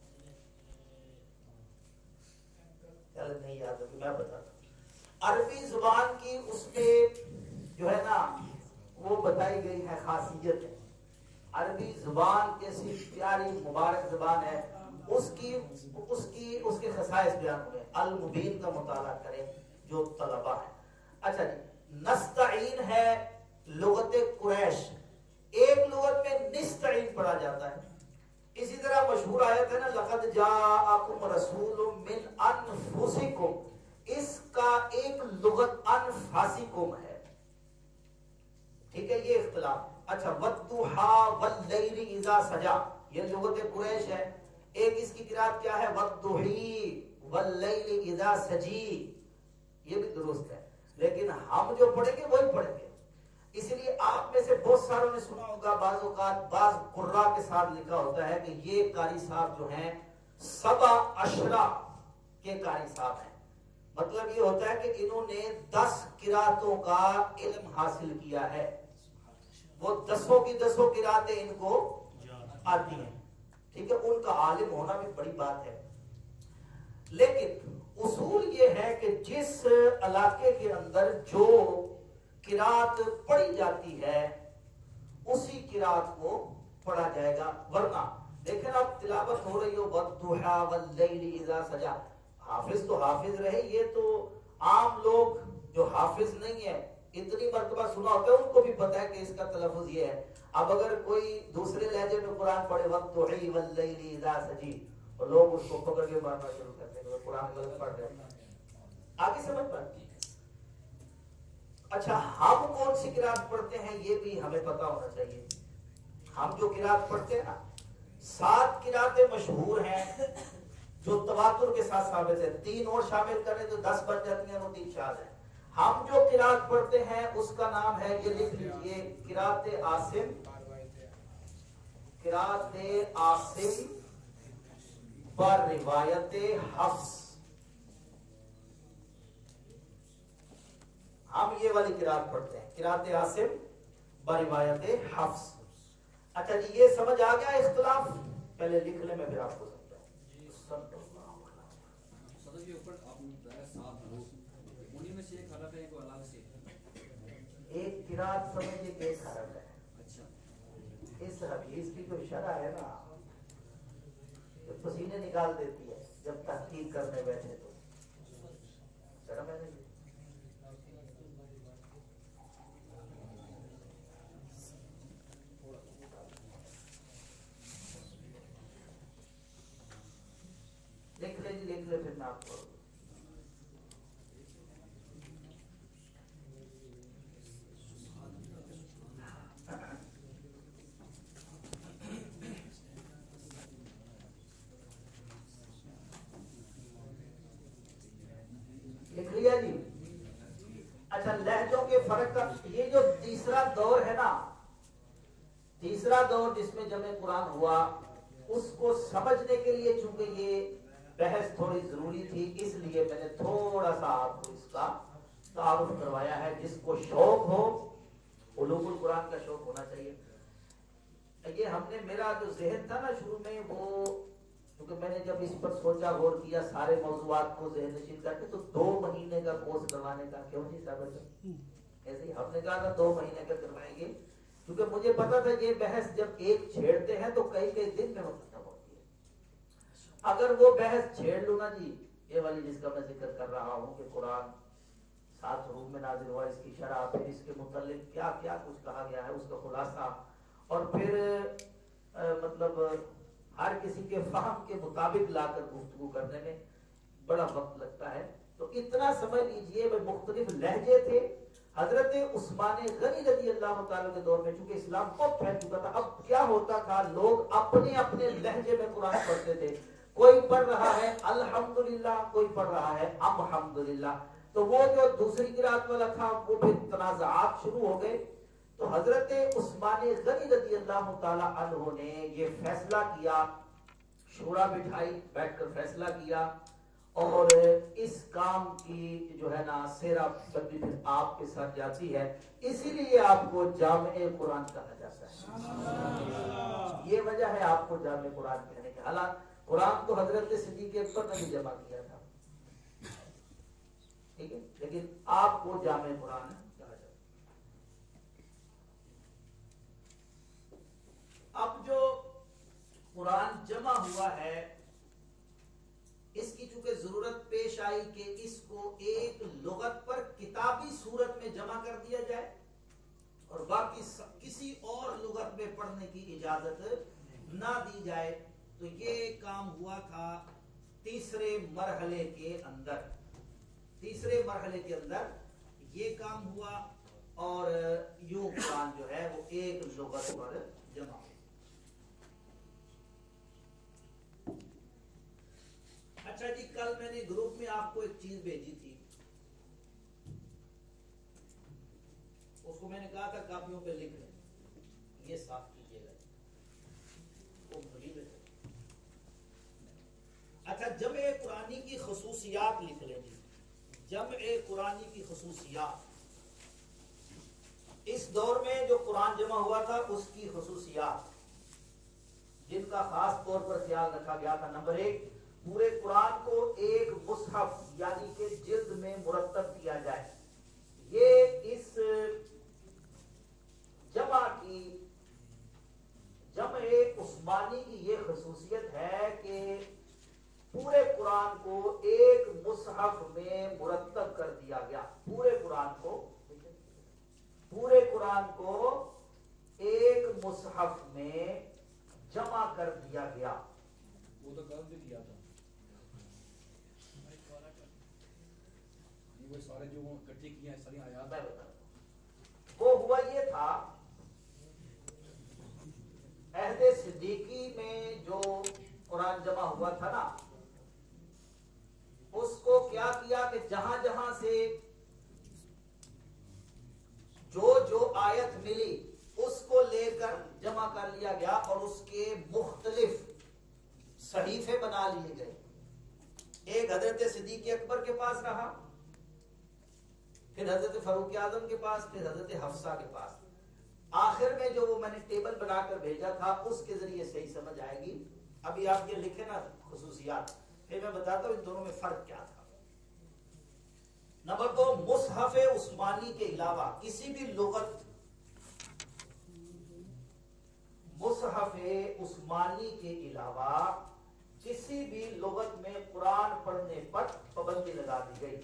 چل نہیں یاد ہوگی، میں بتاتا ہوں. عربی زبان کی اس میں جو ہے نا وہ بتائی گئی ہے خاصیت ہے. عربی زبان کیسی پیاری مبارک زبان ہے، اس کی اس کی اس کے خصائص بیان ہوئے. المبین کا مطالعہ کریں جو طلبہ ہے. اچھا جی، نستعین ہے لغت قریش. ایک لغت میں نستعین پڑھا جاتا ہے. اسی طرح مشہور آیت ہے نا، لقد جاءکم رسول من انفسکم، اس کا ایک لغت انفاسکم ہے. ٹھیک ہے، یہ اختلاف ہے. اچھا والضحا واللیل اذا سجا یہ لغت قریش ہے. ایک اس کی قرات کیا ہے والضحی واللیل اذا سجی یہ بھی درست ہے لیکن ہم جو پڑھیں گے وہی پڑھیں گے. اس لیے آپ میں سے بہت ساروں نے سنا ہوگا بعض اوقات بعض قراء کے ساتھ لکھا ہوتا ہے کہ یہ قاری صاحب جو ہیں سبع عشرہ کے قاری صاحب ہیں. مطلب یہ ہوتا ہے کہ انہوں نے دس قراتوں کا علم حاصل کیا ہے. وہ دسوں کی دسوں قراتیں ان کو آتی ہیں. ٹھیک ہے ان کا عالم ہونا بھی بڑی بات ہے. لیکن اصول یہ ہے کہ جس علاقے کے اندر جو قرات پڑھی جاتی ہے اسی قرات کو پڑھا جائے گا. ورنہ دیکھیں آپ تلاوت ہو رہی ہو والضحا واللیل اذا سجا حافظ تو حافظ رہے. یہ تو عام لوگ جو حافظ نہیں ہے اتنی مرتبہ سنا ہوتا ہے ان کو بھی پتا ہے کہ اس کا تلفظ یہ ہے. اب اگر کوئی دوسرے لہجے میں قرآن پڑھے والضحی واللیل اذا سجی اور لوگ اس کو پکڑ کے مارنا شروع کرتے ہیں قرآن غلط پڑھ رہے ہیں. آگے سمجھ پاتی. اچھا ہم کون سی قرات پڑھتے ہیں یہ بھی ہمیں پتا ہونا چاہیے. ہم جو قرات پڑھتے ہیں نا سات قراتیں مشہور ہیں جو تواتر کے ساتھ ثابت ہے. تین اور شامل کریں تو دس بن جاتی ہیں وہ تین شاذ ہیں. ہم جو قرات پڑھتے ہیں اس کا نام ہے یہ لکھ لیجئے قرات عاصم. قرات عاصم پر روایت حفص. ہم یہ والی قرات پڑھتے ہیں قرات عاصم پر روایت حفص. اچھا جی یہ سمجھ آ گیا اختلاف. پہلے لکھ لیں میں پھر آپ کو سمجھاؤں. صدر کے اوپر آپ نے سات لوگ انہی میں سے ایک حرف ہے کوئی الگ سے ایک قرات سمجھے کہ ایک حرف ہے. اچھا اس حدیث کی جو شرح ہے نا پسینے نکال دیتی ہے جب تحقیق کرنے بیٹھے تو شرح میں نہیں. لکھ لے جی لکھ لے پھر میں آپ کو لکھ لیا جی. اچھا لہجوں کے فرق کا یہ جو تیسرا دور ہے نا تیسرا دور جس میں جمع قرآن ہوا اس کو سمجھنے کے لیے چونکہ یہ بحث تھوڑی ضروری تھی اس لیے میں نے تھوڑا سا آپ کو اس کا تعارف کروایا ہے. جس کو شوق ہو علوم القرآن کا شوق ہونا چاہیے. یہ ہم نے میرا جو ذہن تھا نا شروع میں وہ کیونکہ میں نے جب اس پر سوچا غور کیا سارے موضوعات کو ذہن نشین کر کے تو دو مہینے کا کورس کروانے کا کیوں نہیں صاحب ایسے ہی ہم نے کہا تھا دو مہینے کا کروائیں گے کیونکہ مجھے پتا تھا یہ بحث جب ایک چھیڑتے ہیں تو کئی کئی دن میں وہ ختم ہوتی ہے. اگر وہ بحث چھیڑ لوں نا جی یہ والی جس کا میں ذکر کر رہا ہوں کہ قرآن سات حروف میں نازل ہوا اس کی شرح پھر اس کے متعلق کیا کیا کچھ کہا گیا ہے اس کا خلاصہ اور پھر آ, مطلب ہر کسی کے فہم کے مطابق لا کر گفتگو کرنے میں بڑا وقت لگتا ہے. تو اتنا سمجھ لیجئے میں مختلف لہجے تھے. حضرت عثمان غنی رضی اللہ تعالیٰ کے دور میں چونکہ اسلام بہت پھیل چکا تھا اب کیا ہوتا تھا لوگ اپنے اپنے لہجے میں قرآن پڑھتے تھے. کوئی پڑھ رہا ہے الحمدللہ کوئی پڑھ رہا ہے الحمدللہ. تو وہ جو دوسری قرات والا تھا وہ پھر تنازعات شروع ہو گئے. تو حضرت عثمان غنی رضی اللہ تعالی عنہ نے یہ فیصلہ کیا شورا بٹھائی بیٹھ کر فیصلہ کیا اور اس کام کی جو ہے نا سیرا بدی پھر آپ کے ساتھ جاتی ہے. اسی لیے آپ کو جامع قرآن کہا جاتا ہے. یہ وجہ ہے آپ کو جامع قرآن کہنے کی. حالانکہ قرآن تو حضرت صدیق اکبر نے بھی جمع کیا تھا ٹھیک ہے لیکن آپ کو جامع قرآن کہا جاتا ہے. اب جو قرآن جمع ہوا ہے اس کی چونکہ ضرورت پیش آئی کہ اس کو ایک لغت پر کتابی صورت میں جمع کر دیا جائے اور باقی کسی اور لغت میں پڑھنے کی اجازت نہ دی جائے. تو یہ کام ہوا تھا تیسرے مرحلے کے اندر. تیسرے مرحلے کے اندر یہ کام ہوا اور یوں قرآن جو ہے وہ ایک لغت پر جمع. اچھا جی، کل میں نے گروپ میں آپ کو ایک چیز بھیجی تھی، اس کو میں نے کہا تھا کاپیوں پہ لکھ لیں، یہ صاف کیجیے گا. وہ غریب ہے. اچھا، جمع قرآنی کی خصوصیات لکھ لیں جی. جمع قرآنی کی خصوصیات، اس دور میں جو قرآن جمع ہوا تھا اس کی خصوصیات جن کا خاص طور پر خیال رکھا گیا تھا. نمبر ایک، پورے قرآن کو ایک مصحف یعنی کہ جلد میں مرتب کیا جائے. یہ اس جمع کی جمع عثمانی کی یہ خصوصیت ہے کہ پورے قرآن کو ایک مصحف میں مرتب کر دیا گیا. پورے قرآن کو پورے قرآن کو ایک مصحف میں جمع کر دیا گیا. وہ تو کل بھی کیا تھا، وہ سارے جو اکٹھے کیے ہیں ساری آیات. وہ ہوا یہ تھا، عہد صدیقی میں جو قرآن جمع ہوا تھا نا، اس کو کیا کیا کہ جہاں جہاں سے جو جو آیت ملی اس کو لے کر جمع کر لیا گیا اور اس کے مختلف صحیفے بنا لیے گئے. ایک حضرت صدیق اکبر کے پاس رہا، پھر حضرت فاروق اعظم کے پاس، پھر حضرت حفصہ کے پاس. آخر میں جو وہ میں نے ٹیبل بنا کر بھیجا تھا اس کے ذریعے صحیح سمجھ آئے گی. ابھی آپ یہ لکھیں نا خصوصیات، پھر میں بتاتا ہوں ان دونوں میں فرق کیا تھا. نمبر دو، مصحف عثمانی کے علاوہ کسی بھی لغت مصحف عثمانی کے علاوہ کسی بھی لغت میں قرآن پڑھنے پر پابندی لگا دی گئی.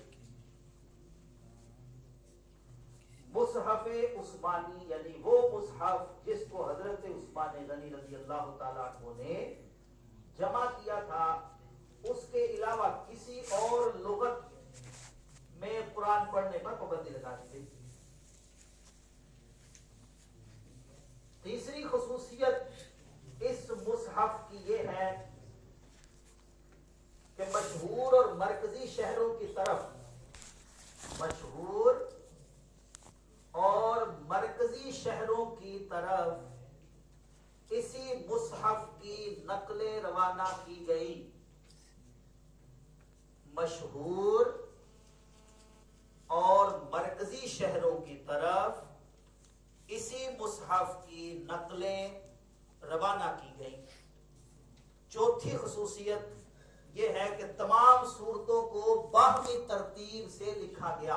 مصحف عثمانی یعنی وہ مصحف جس کو حضرت عثمان غنی رضی اللہ تعالیٰ عنہ نے جمع کیا تھا، اس کے علاوہ کسی اور لغت میں قرآن پڑھنے پر پابندی لگا دی گئی. تیسری خصوصیت اس مصحف کی یہ ہے کہ مشہور اور مرکزی شہروں کی طرف مشہور اور مرکزی شہروں کی طرف اسی مصحف کی نقل روانہ کی گئی. مشہور اور مرکزی شہروں کی طرف اسی مصحف کی نقلیں روانہ کی گئی. چوتھی خصوصیت یہ ہے کہ تمام سورتوں کو باہمی ترتیب سے لکھا گیا.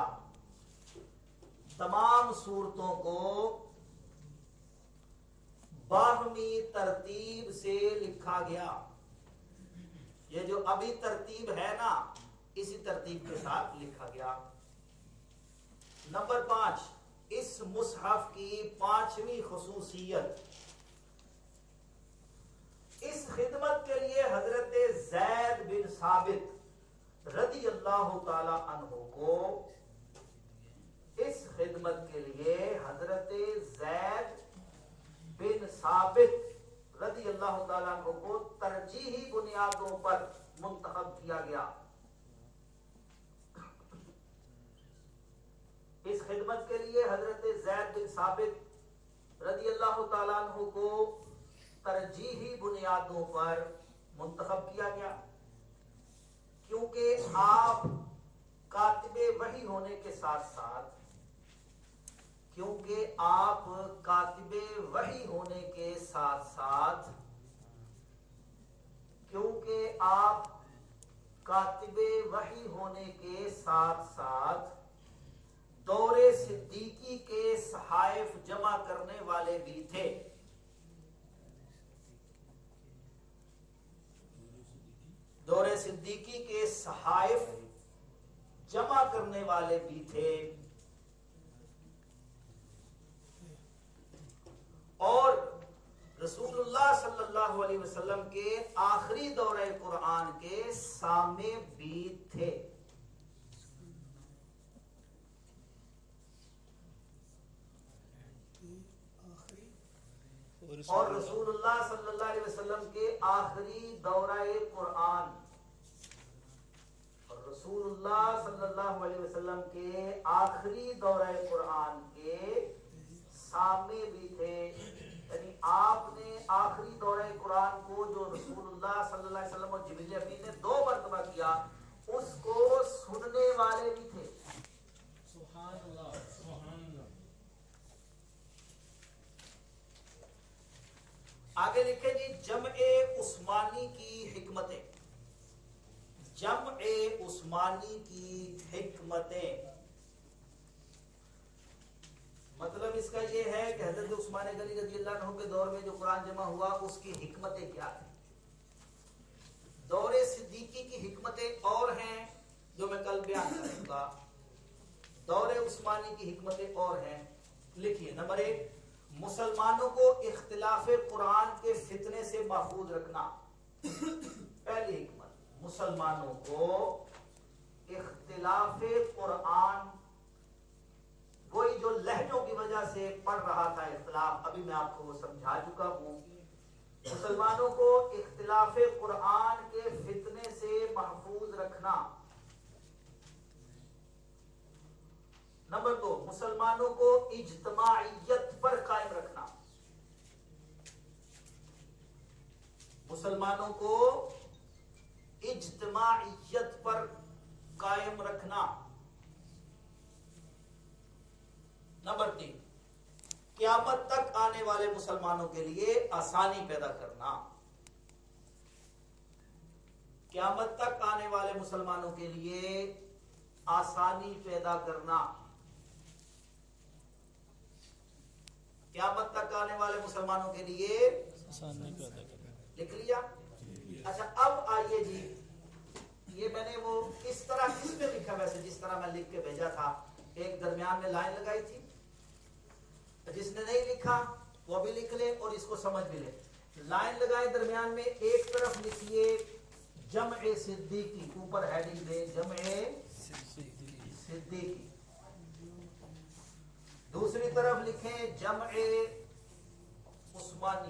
تمام سورتوں کو باہمی ترتیب سے لکھا گیا. یہ جو ابھی ترتیب ہے نا، اسی ترتیب کے ساتھ لکھا گیا. نمبر پانچ، اس مصحف کی پانچویں خصوصیت، اس خدمت کے لیے حضرت زید بن ثابت رضی اللہ تعالی عنہ کو اس خدمت کے لیے حضرت زید بن ثابت رضی اللہ تعالیٰ عنہ کو ترجیحی بنیادوں پر منتخب کیا گیا. اس خدمت کے لیے حضرت زید بن ثابت رضی اللہ تعالیٰ عنہ کو ترجیحی بنیادوں پر منتخب کیا گیا، کیونکہ آپ کاتب وحی ہونے کے ساتھ ساتھ کیونکہ آپ کاتب وحی ہونے کے ساتھ ساتھ کیونکہ آپ کاتب وحی ہونے کے ساتھ ساتھ دور صدیقی کے صحائف جمع کرنے والے بھی تھے. دور صدیقی کے صحائف جمع کرنے والے بھی تھے اور رسول اللہ صلی اللہ علیہ وسلم کے آخری دورہ قرآن کے سامع بھی تھے. اور رسول اللہ صلی اللہ علیہ وسلم کے آخری دورہ قرآن، اور رسول اللہ صلی اللہ علیہ وسلم کے آخری دورہ قرآن کے سامنے بھی تھے. یعنی آپ نے آخری دورہ قرآن کو جو رسول اللہ صلی اللہ علیہ وسلم اور جبریل امین نے دو مرتبہ کیا، اس کو سننے والے بھی تھے. سبحان اللہ سبحان اللہ. آگے لکھے جی جمع عثمانی کی حکمتیں. جمع عثمانی کی حکمتیں مطلب اس کا یہ ہے کہ حضرت عثمان غنی رضی اللہ عنہ کے دور میں جو قرآن جمع ہوا اس کی حکمتیں کیا ہیں. دور صدیقی کی حکمتیں اور ہیں جو میں کل بیان کروں گا، دور عثمانی کی حکمتیں اور ہیں. لکھیے نمبر ایک، مسلمانوں کو اختلاف قرآن کے فتنے سے محفوظ رکھنا. پہلی حکمت، مسلمانوں کو اختلاف قرآن، وہی جو لہجوں کی وجہ سے پڑھ رہا تھا اختلاف، ابھی میں آپ کو وہ سمجھا چکا ہوں. مسلمانوں کو اختلاف قرآن کے فتنے سے محفوظ رکھنا. نمبر دو، مسلمانوں کو اجتماعیت پر قائم رکھنا. مسلمانوں کو اجتماعیت پر قائم رکھنا. نمبر تین، قیامت تک آنے والے مسلمانوں کے لیے آسانی پیدا کرنا. قیامت تک آنے والے مسلمانوں کے لیے آسانی پیدا کرنا. قیامت تک آنے والے مسلمانوں کے لیے آسانی پیدا کرنا. لکھ لیا؟ اچھا اب آئیے جی، یہ میں نے وہ اس طرح کس میں لکھا، ویسے جس طرح میں لکھ کے بھیجا تھا، ایک درمیان میں لائن لگائی تھی. جس نے نہیں لکھا وہ بھی لکھ لے اور اس کو سمجھ بھی لے. لائن لگائے درمیان میں، ایک طرف لکھیے جمع صدیقی، اوپر ہیڈنگ دے جمع صدیقی. دوسری طرف لکھیں جمع عثمانی.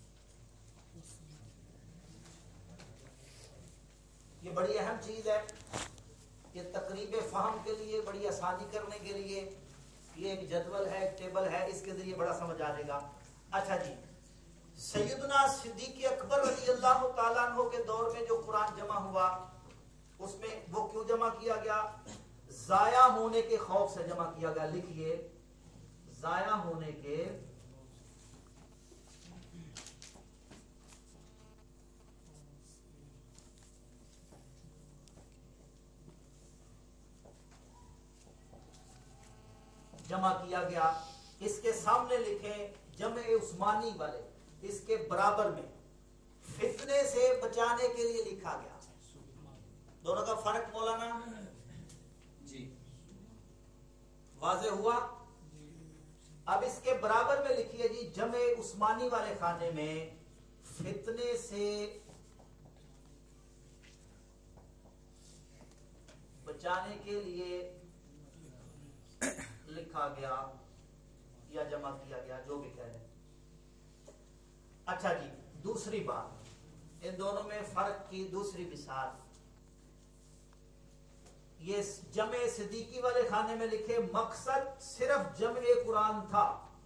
یہ بڑی اہم چیز ہے، یہ تقریب فہم کے لیے بڑی آسانی کرنے کے لیے یہ ایک جدول ہے، ایک ٹیبل ہے، اس کے ذریعے بڑا سمجھ آ جائے گا. اچھا جی، سیدنا صدیق اکبر رضی اللہ تعالیٰ عنہ کے دور میں جو قرآن جمع ہوا، اس میں وہ کیوں جمع کیا گیا؟ ضائع ہونے کے خوف سے جمع کیا گیا. لکھیے ضائع ہونے کے جمع کیا گیا. اس کے سامنے لکھیں جمع عثمانی والے، اس کے برابر میں فتنے سے بچانے کے لیے لکھا گیا. دونوں کا فرق مولانا جی واضح ہوا؟ اب اس کے برابر میں لکھیے جی جمع عثمانی والے خانے میں فتنے سے بچانے کے لیے لکھا گیا یا جمع کیا گیا، جو بھی کہہ رہے. اچھا جی، دوسری بات، ان دونوں میں فرق کی دوسری مثال، یہ جمع صدیقی والے خانے میں لکھے مقصد صرف جمع قرآن تھا.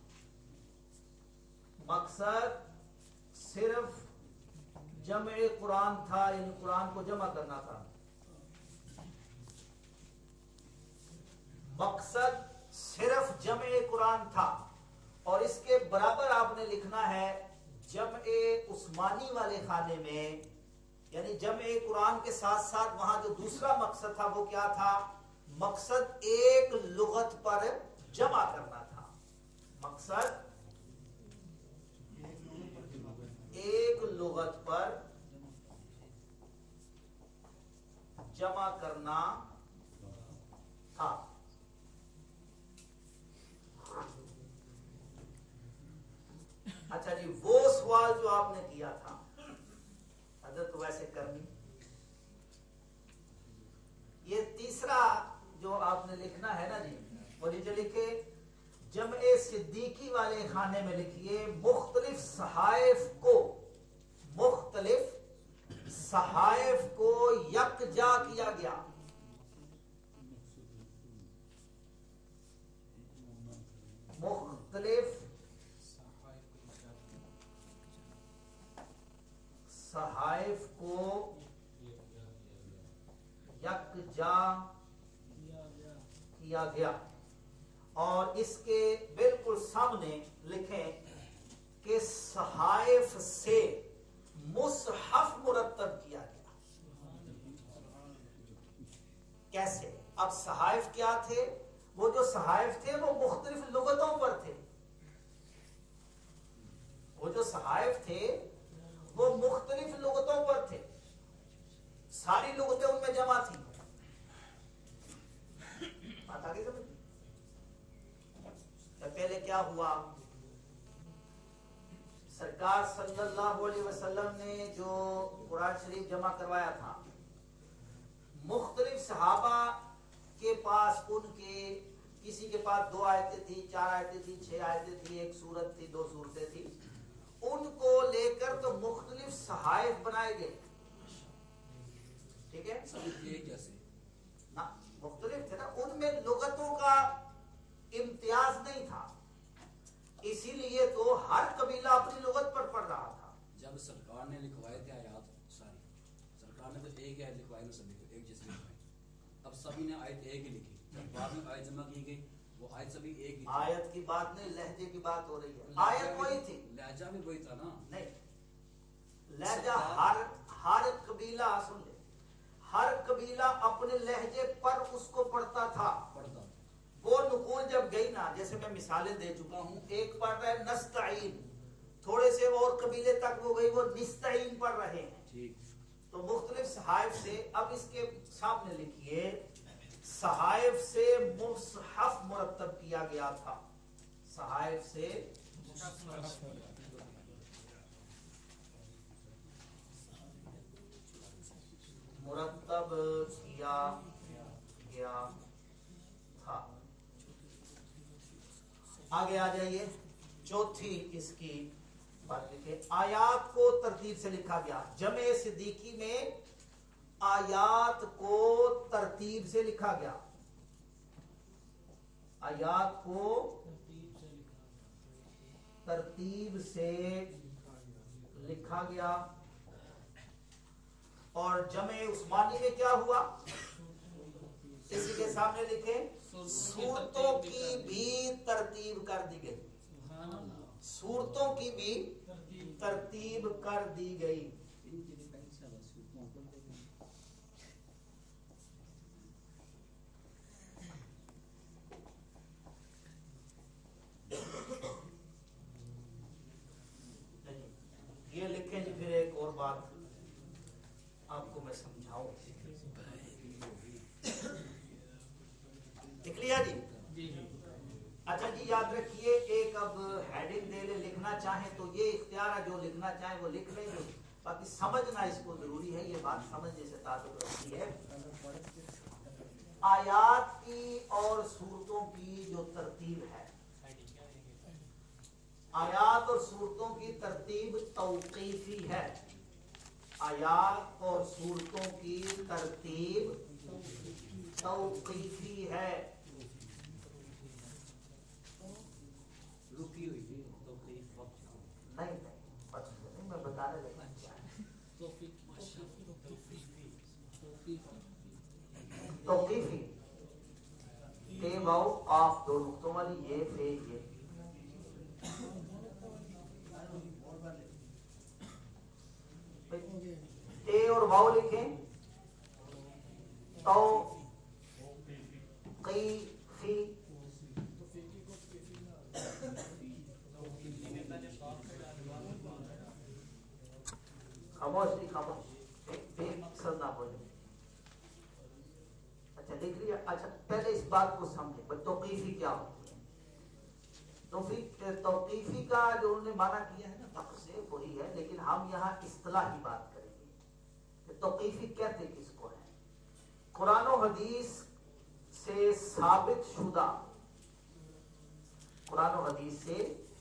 مقصد صرف جمع قرآن تھا، یعنی قرآن کو جمع کرنا تھا. مقصد صرف جمع قرآن تھا. اور اس کے برابر آپ نے لکھنا ہے جمع عثمانی والے خانے میں، یعنی جمع قرآن کے ساتھ ساتھ وہاں جو دوسرا مقصد تھا وہ کیا تھا؟ مقصد ایک لغت پر جمع کرنا تھا. مقصد ایک لغت پر جمع کرنا تھا. اچھا جی، وہ سوال جو آپ نے کیا تھا حضرت ویسے کرنی، یہ تیسرا جو آپ نے لکھنا ہے نا جی، وہ نیچے لکھے جمع صدیقی والے خانے میں لکھیے مختلف صحائف کو مختلف صحائف کو یکجا کیا گیا. مختلف صحائف کو یکجا کیا گیا اور اس کے بالکل سامنے لکھیں کہ صحائف سے مصحف مرتب کیا گیا. کیسے؟ اب صحائف کیا تھے؟ وہ جو صحائف تھے وہ مختلف لغتوں پر تھے. وہ جو صحائف تھے وہ مختلف لغتوں پر تھے. ساری لغتیں ان میں جمع تھی. بات آگے سمجھ؟ پہلے کیا ہوا؟ سرکار صلی اللہ علیہ وسلم نے جو قرآن شریف جمع کروایا تھا مختلف صحابہ کے پاس ان کے کسی کے پاس دو آیتیں تھی، چار آیتیں تھی، چھ آیتیں تھی، ایک سورت تھی، دو سورتیں تھی. ان کو لے کر تو مختلف صحائف بنائے گئے. ٹھیک ہے، نا مختلف تھے نا، ان میں لغتوں کا امتیاز نہیں تھا، اسی لیے تو ہر قبیلہ اپنی لغت پر پڑھ رہا تھا. جب سرکار نے لکھوائے تھے آیات ساری، سرکار نے تو ایک آیت لکھوائی نا سبھی کو، ایک جیسے لکھوائی. اب سبھی نے آیت ایک ہی لکھی. جب بعد میں آیت جمع کی گئی وہ آیت سبھی ایک ہی. آیت کی بات نہیں، لہجے کی بات ہو رہی ہے. آیت وہی تھی، لہجہ بھی وہی تھا نا. نہیں، لہجہ ہر ہر قبیلہ سن لے، ہر قبیلہ اپنے لہجے پر اس کو پڑھتا تھا. پڑھتا وہ نقول جب گئی نا، جیسے میں مثالیں دے چکا ہوں، ایک پڑھ رہے نستعین، تھوڑے سے اور قبیلے تک وہ گئی وہ نستعین پڑھ رہے ہیں. ٹھیک. تو مختلف صحائف سے اب اس کے سامنے لکھیے صحائف سے مصحف مرتب کیا گیا تھا. صحائف سے مرتب کیا گیا تھا. آگے آ جائیے. چوتھی اس کی بات لکھے آیات کو ترتیب سے لکھا گیا. جمع صدیقی میں آیات کو ترتیب سے لکھا گیا. آیات کو ترتیب سے لکھا گیا. اور جمع عثمانی میں کیا ہوا؟ اسی کے سامنے لکھیں سورتوں کی بھی ترتیب کر دی گئی. سورتوں کی بھی ترتیب کر دی گئی. یہ لکھیں جی. پھر ایک اور بات آپ کو میں سمجھاؤں. لکھ لیا جی؟ اچھا جی، یاد رکھیے ایک اب ہیڈنگ دے لے. لکھنا چاہیں تو یہ اختیار ہے، جو لکھنا چاہیں وہ لکھ لیں گے. باقی سمجھنا اس کو ضروری ہے، یہ بات سمجھنے سے تعلق رکھتی ہے. آیات کی اور سورتوں کی جو ترتیب ہے، آیات اور سورتوں کی ترتیب توقیفی ہے. آیات اور سورتوں کی ترتیب توقیفی ہے. رکی ہوئی تھی توقیف وقت نہیں نہیں میں بتانے لگا توقیفی تے واو قاف دو نقطوں والی یہ فے یہ تے اور واو لکھیں تو قیفی. خاموش نہیں خاموش اکثر نہ بولے. اچھا لکھ لیا. اچھا پہلے اس بات کو سمجھے توقیفی کیا ہوتی ہے. توقیفی کا جو انہوں نے معنی کیا ہے نا لفظ سے وہی ہے، لیکن ہم یہاں اصطلاحی بات کریں گے کہ توقیفی کہتے کس کو ہے. قرآن و حدیث سے ثابت شدہ، قرآن و حدیث سے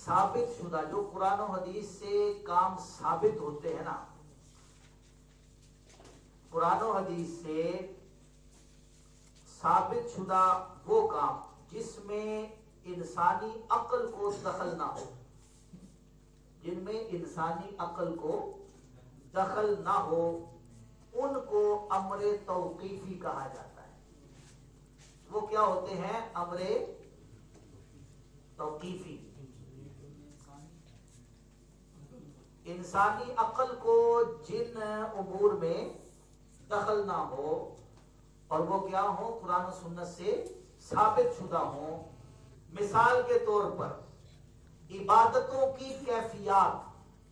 ثابت شدہ جو قرآن و حدیث سے کام ثابت ہوتے ہیں نا، قرآن و حدیث سے ثابت شدہ وہ کام جس میں انسانی عقل کو دخل نہ ہو، جن میں انسانی عقل کو دخل نہ ہو، ان کو امر توقیفی کہا جاتا ہے۔ وہ کیا ہوتے ہیں؟ امر توقیفی۔ انسانی عقل کو جن امور میں دخل نہ ہو اور وہ کیا ہو؟ قرآن و سنت سے ثابت شدہ ہوں۔ مثال کے طور پر عبادتوں کی کیفیات،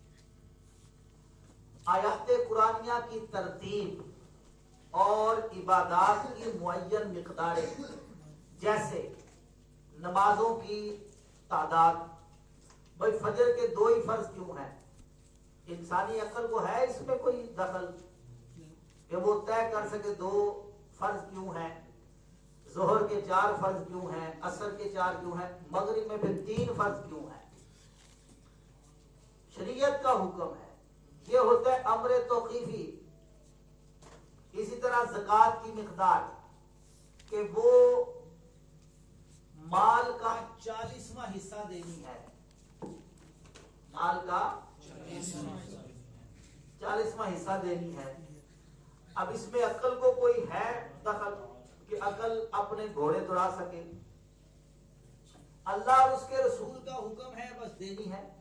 آیات قرآنیہ کی ترتیب اور عبادات کی معین مقداریں، جیسے نمازوں کی تعداد۔ بھائی فجر کے دو ہی فرض کیوں ہیں؟ انسانی عقل کو ہے اس میں کوئی دخل کہ وہ طے کر سکے دو فرض کیوں ہیں؟ ظہر کے چار فرض کیوں ہیں؟ عصر کے چار کیوں ہیں؟ مغرب میں پھر تین فرض کیوں ہیں؟ شریعت کا حکم ہے، یہ ہوتا ہے امر توقیفی۔ اسی طرح زکوٰۃ کی مقدار کہ وہ مال کا چالیسواں حصہ دینی ہے، مال کا چالیسواں حصہ دینی ہے۔ اب اس میں عقل کو کوئی ہے دخل کہ عقل اپنے گھوڑے دوڑا سکے؟ اللہ اور اس کے رسول کا حکم ہے، بس دینی ہے۔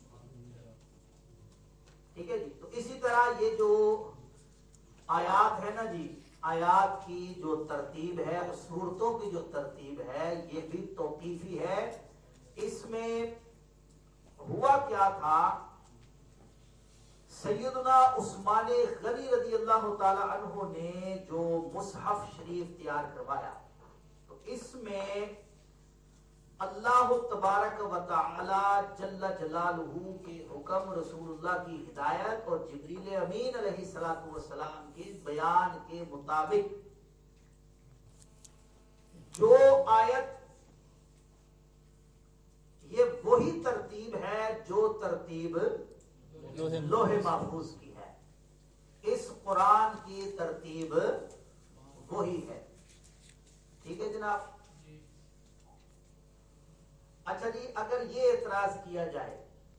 ٹھیک ہے جی۔ تو اسی طرح یہ جو آیات ہے نا جی، آیات کی جو ترتیب ہے، صورتوں کی جو ترتیب ہے، یہ بھی توقیفی ہے۔ اس میں ہوا کیا تھا؟ سیدنا عثمان غنی رضی اللہ تعالی عنہ نے جو مصحف شریف تیار کروایا، تو اس میں اللہ تبارک و تعالی جل جلالہ کے حکم، رسول اللہ کی ہدایت اور جبریل امین علیہ الصلوۃ والسلام کے بیان کے مطابق جو آیت، یہ وہی ترتیب ہے جو ترتیب لوح محفوظ کی ہے۔ اس قرآن کی ترتیب وہی ہے۔ ٹھیک ہے جناب؟ اچھا جی، اگر یہ اعتراض کیا جائے،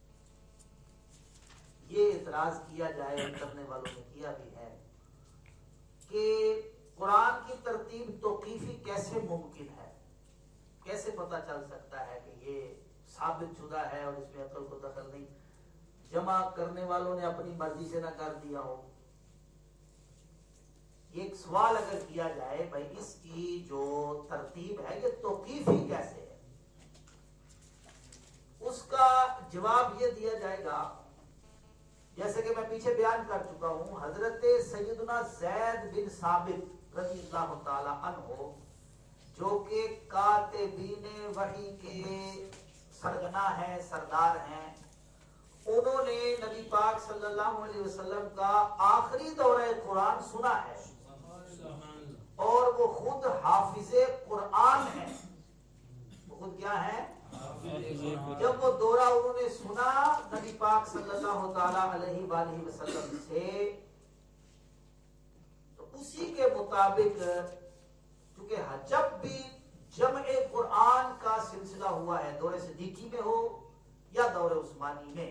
یہ اعتراض کیا جائے، کرنے والوں نے کیا بھی ہے کہ قرآن کی ترتیب توقیفی کیسے ممکن ہے؟ کیسے پتہ چل سکتا ہے کہ یہ ثابت شدہ ہے اور اس میں عقل کو دخل نہیں؟ جمع کرنے والوں نے اپنی مرضی سے نہ کر دیا ہو۔ یہ ایک سوال اگر کیا جائے بھائی اس کی جو ترتیب ہے یہ توقیفی کیسے ہے، اس کا جواب یہ دیا جائے گا جیسے کہ میں پیچھے بیان کر چکا ہوں، حضرت سیدنا زید بن ثابت رضی اللہ تعالی عنہ جو کہ کاتبین وحی کے سرگنا ہیں، سردار ہیں، انہوں نے نبی پاک صلی اللہ علیہ وسلم کا آخری دورہ قرآن سنا ہے اور وہ خود حافظ قرآن ہیں۔ وہ خود کیا ہے؟ جب وہ دورہ انہوں نے سنا نبی پاک صلی اللہ تعالی علیہ وآلہ وسلم سے، تو اسی کے مطابق چونکہ جب بھی جمع قرآن کا سلسلہ ہوا ہے، دور صدیقی میں ہو یا دور عثمانی میں،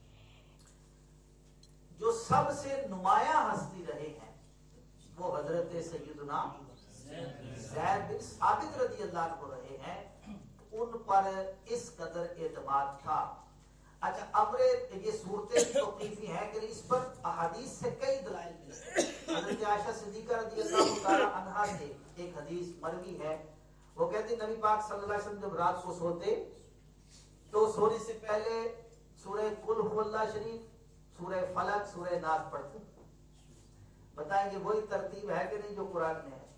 جو سب سے نمایاں ہستی رہے ہیں وہ حضرت سیدنا زید بن ثابت رضی اللہ عنہ رہے ہیں، ان پر اس قدر اعتماد تھا۔ اچھا، امر یہ صورتیں توقیفی ہیں کہ اس پر احادیث سے کئی دلائل ملتے ہیں۔ حضرت عائشہ صدیقہ رضی اللہ تعالی عنہا سے ایک حدیث مروی ہے، وہ کہتی نبی پاک صلی اللہ علیہ وسلم جب رات کو سوتے تو سونے سے پہلے سورہ قل هو اللہ شریف، سورہ فلق، سورہ ناس پڑھتے۔ بتائیں گے وہی ترتیب ہے کہ نہیں جو قرآن میں ہے؟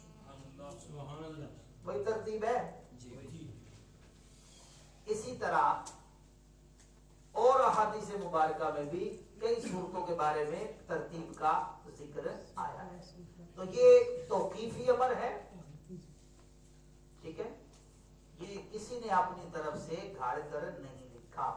وہی ترتیب ہے؟ اسی طرح اور احادیث مبارکہ میں بھی کئی صورتوں کے بارے میں ترتیب کا ذکر آیا ہے۔ تو یہ توقیفی امر ہے، ٹھیک ہے، یہ کسی نے اپنی طرف سے گھاڑ کر نہیں لکھا۔ تھا.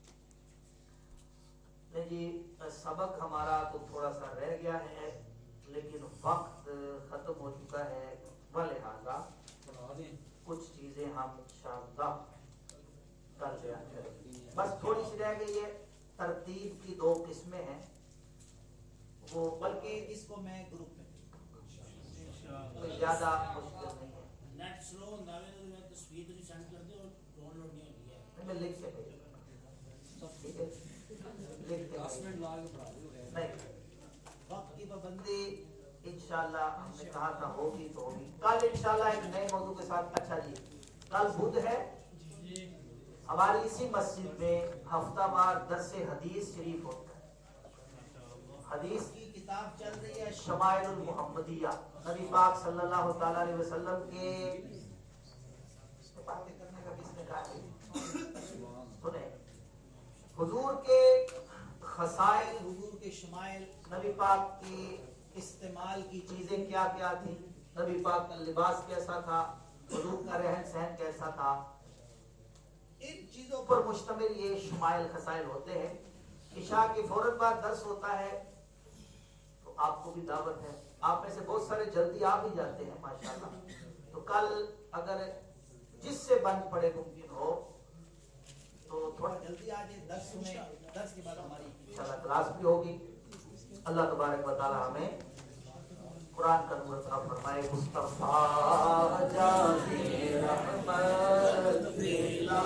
جی سبق ہمارا تو تھوڑا سا رہ گیا ہے لیکن وقت ختم ہو چکا ہے، ولہذا کچھ چیزیں ہم انشاءاللہ کر بیان کریں گے. بس تھوڑی سی رہ گئی ہے. ترتیب کی دو قسمیں ہیں، وہ بلکہ اس کو میں گروپ میں کوئی زیادہ مشکل نہیں ہے. نیٹ سلو ہوندا ہے تو میں تصویر تو سینڈ کر دے اور ڈاؤن لوڈ نہیں ہوتی ہے. میں لکھ کے بھیجوں ٹھیک ہے، لکھ کے نہیں. وقت کی پابندی انشاءاللہ ہم نے کہا تھا ہوگی تو ہوگی. کل انشاءاللہ ایک نئے موضوع کے ساتھ. اچھا جی کل بدھ ہے، ہماری اسی مسجد میں ہفتہ وار درس حدیث شریف ہوتا ہے. حدیث کی کتاب چل رہی ہے شمائل المحمدیہ، نبی پاک صلی اللہ تعالی علیہ وسلم کے باتیں کرنے کا کس نے کہا سنیں حضور کے خصائل، حضور کے شمائل، نبی پاک کی استعمال کی چیزیں کیا کیا تھی، نبی پاک کا لباس کیسا تھا، حضور کا رہن سہن کیسا تھا. ان چیزوں پر مشتمل یہ شمائل خصائل ہوتے ہیں. عشاء کے فوراً بعد درس ہوتا ہے تو آپ کو بھی دعوت ہے. آپ میں سے بہت سارے جلدی آ بھی جاتے ہیں ماشاءاللہ. تو کل اگر جس سے بند پڑے ممکن ہو تو تھوڑا جلدی آ جائے. درس میں درس کے بعد ہماری انشاءاللہ کلاس بھی ہوگی. اللہ تبارک و تعالی ہمیں قرآن کا نور عطا فرمائے. مصطفیٰ جانے رحمت دلا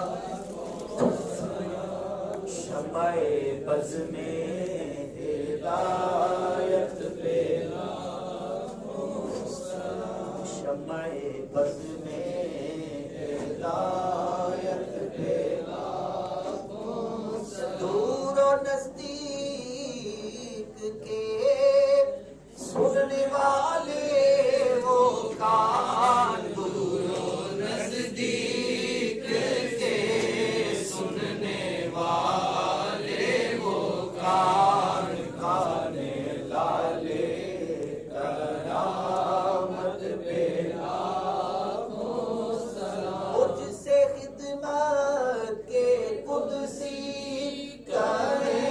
شمع بز میں ہدایت پیلا، شمع بز میں ہدایت پیلا. دور و نزدیک کے سننے والے وہ کان، دور و نزدیک کے سننے والے وہ کان، کانے لالے کرامت پیلا. مجھ سے خدمت کے قدسی کرے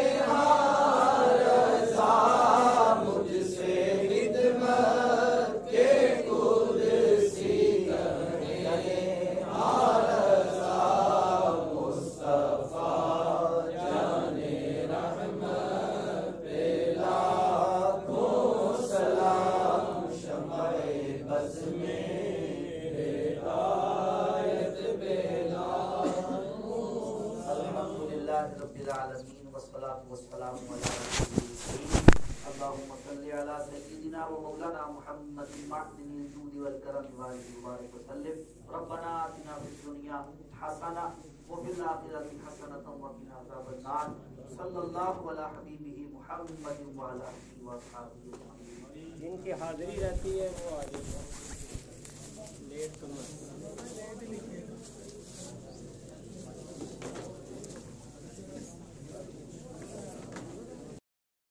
اللهم صل على سيدنا ومولانا محمد معدن الجود والكرم وبارك وسلم. ربنا آتنا في الدنيا حسنة وفي الآخرة حسنة وقنا عذاب النار. صلى الله على حبيبه محمد وعلى آله وأصحابه أجمعين. جن کی حاضری رہتی ہے وہ آ جائے لیٹ تو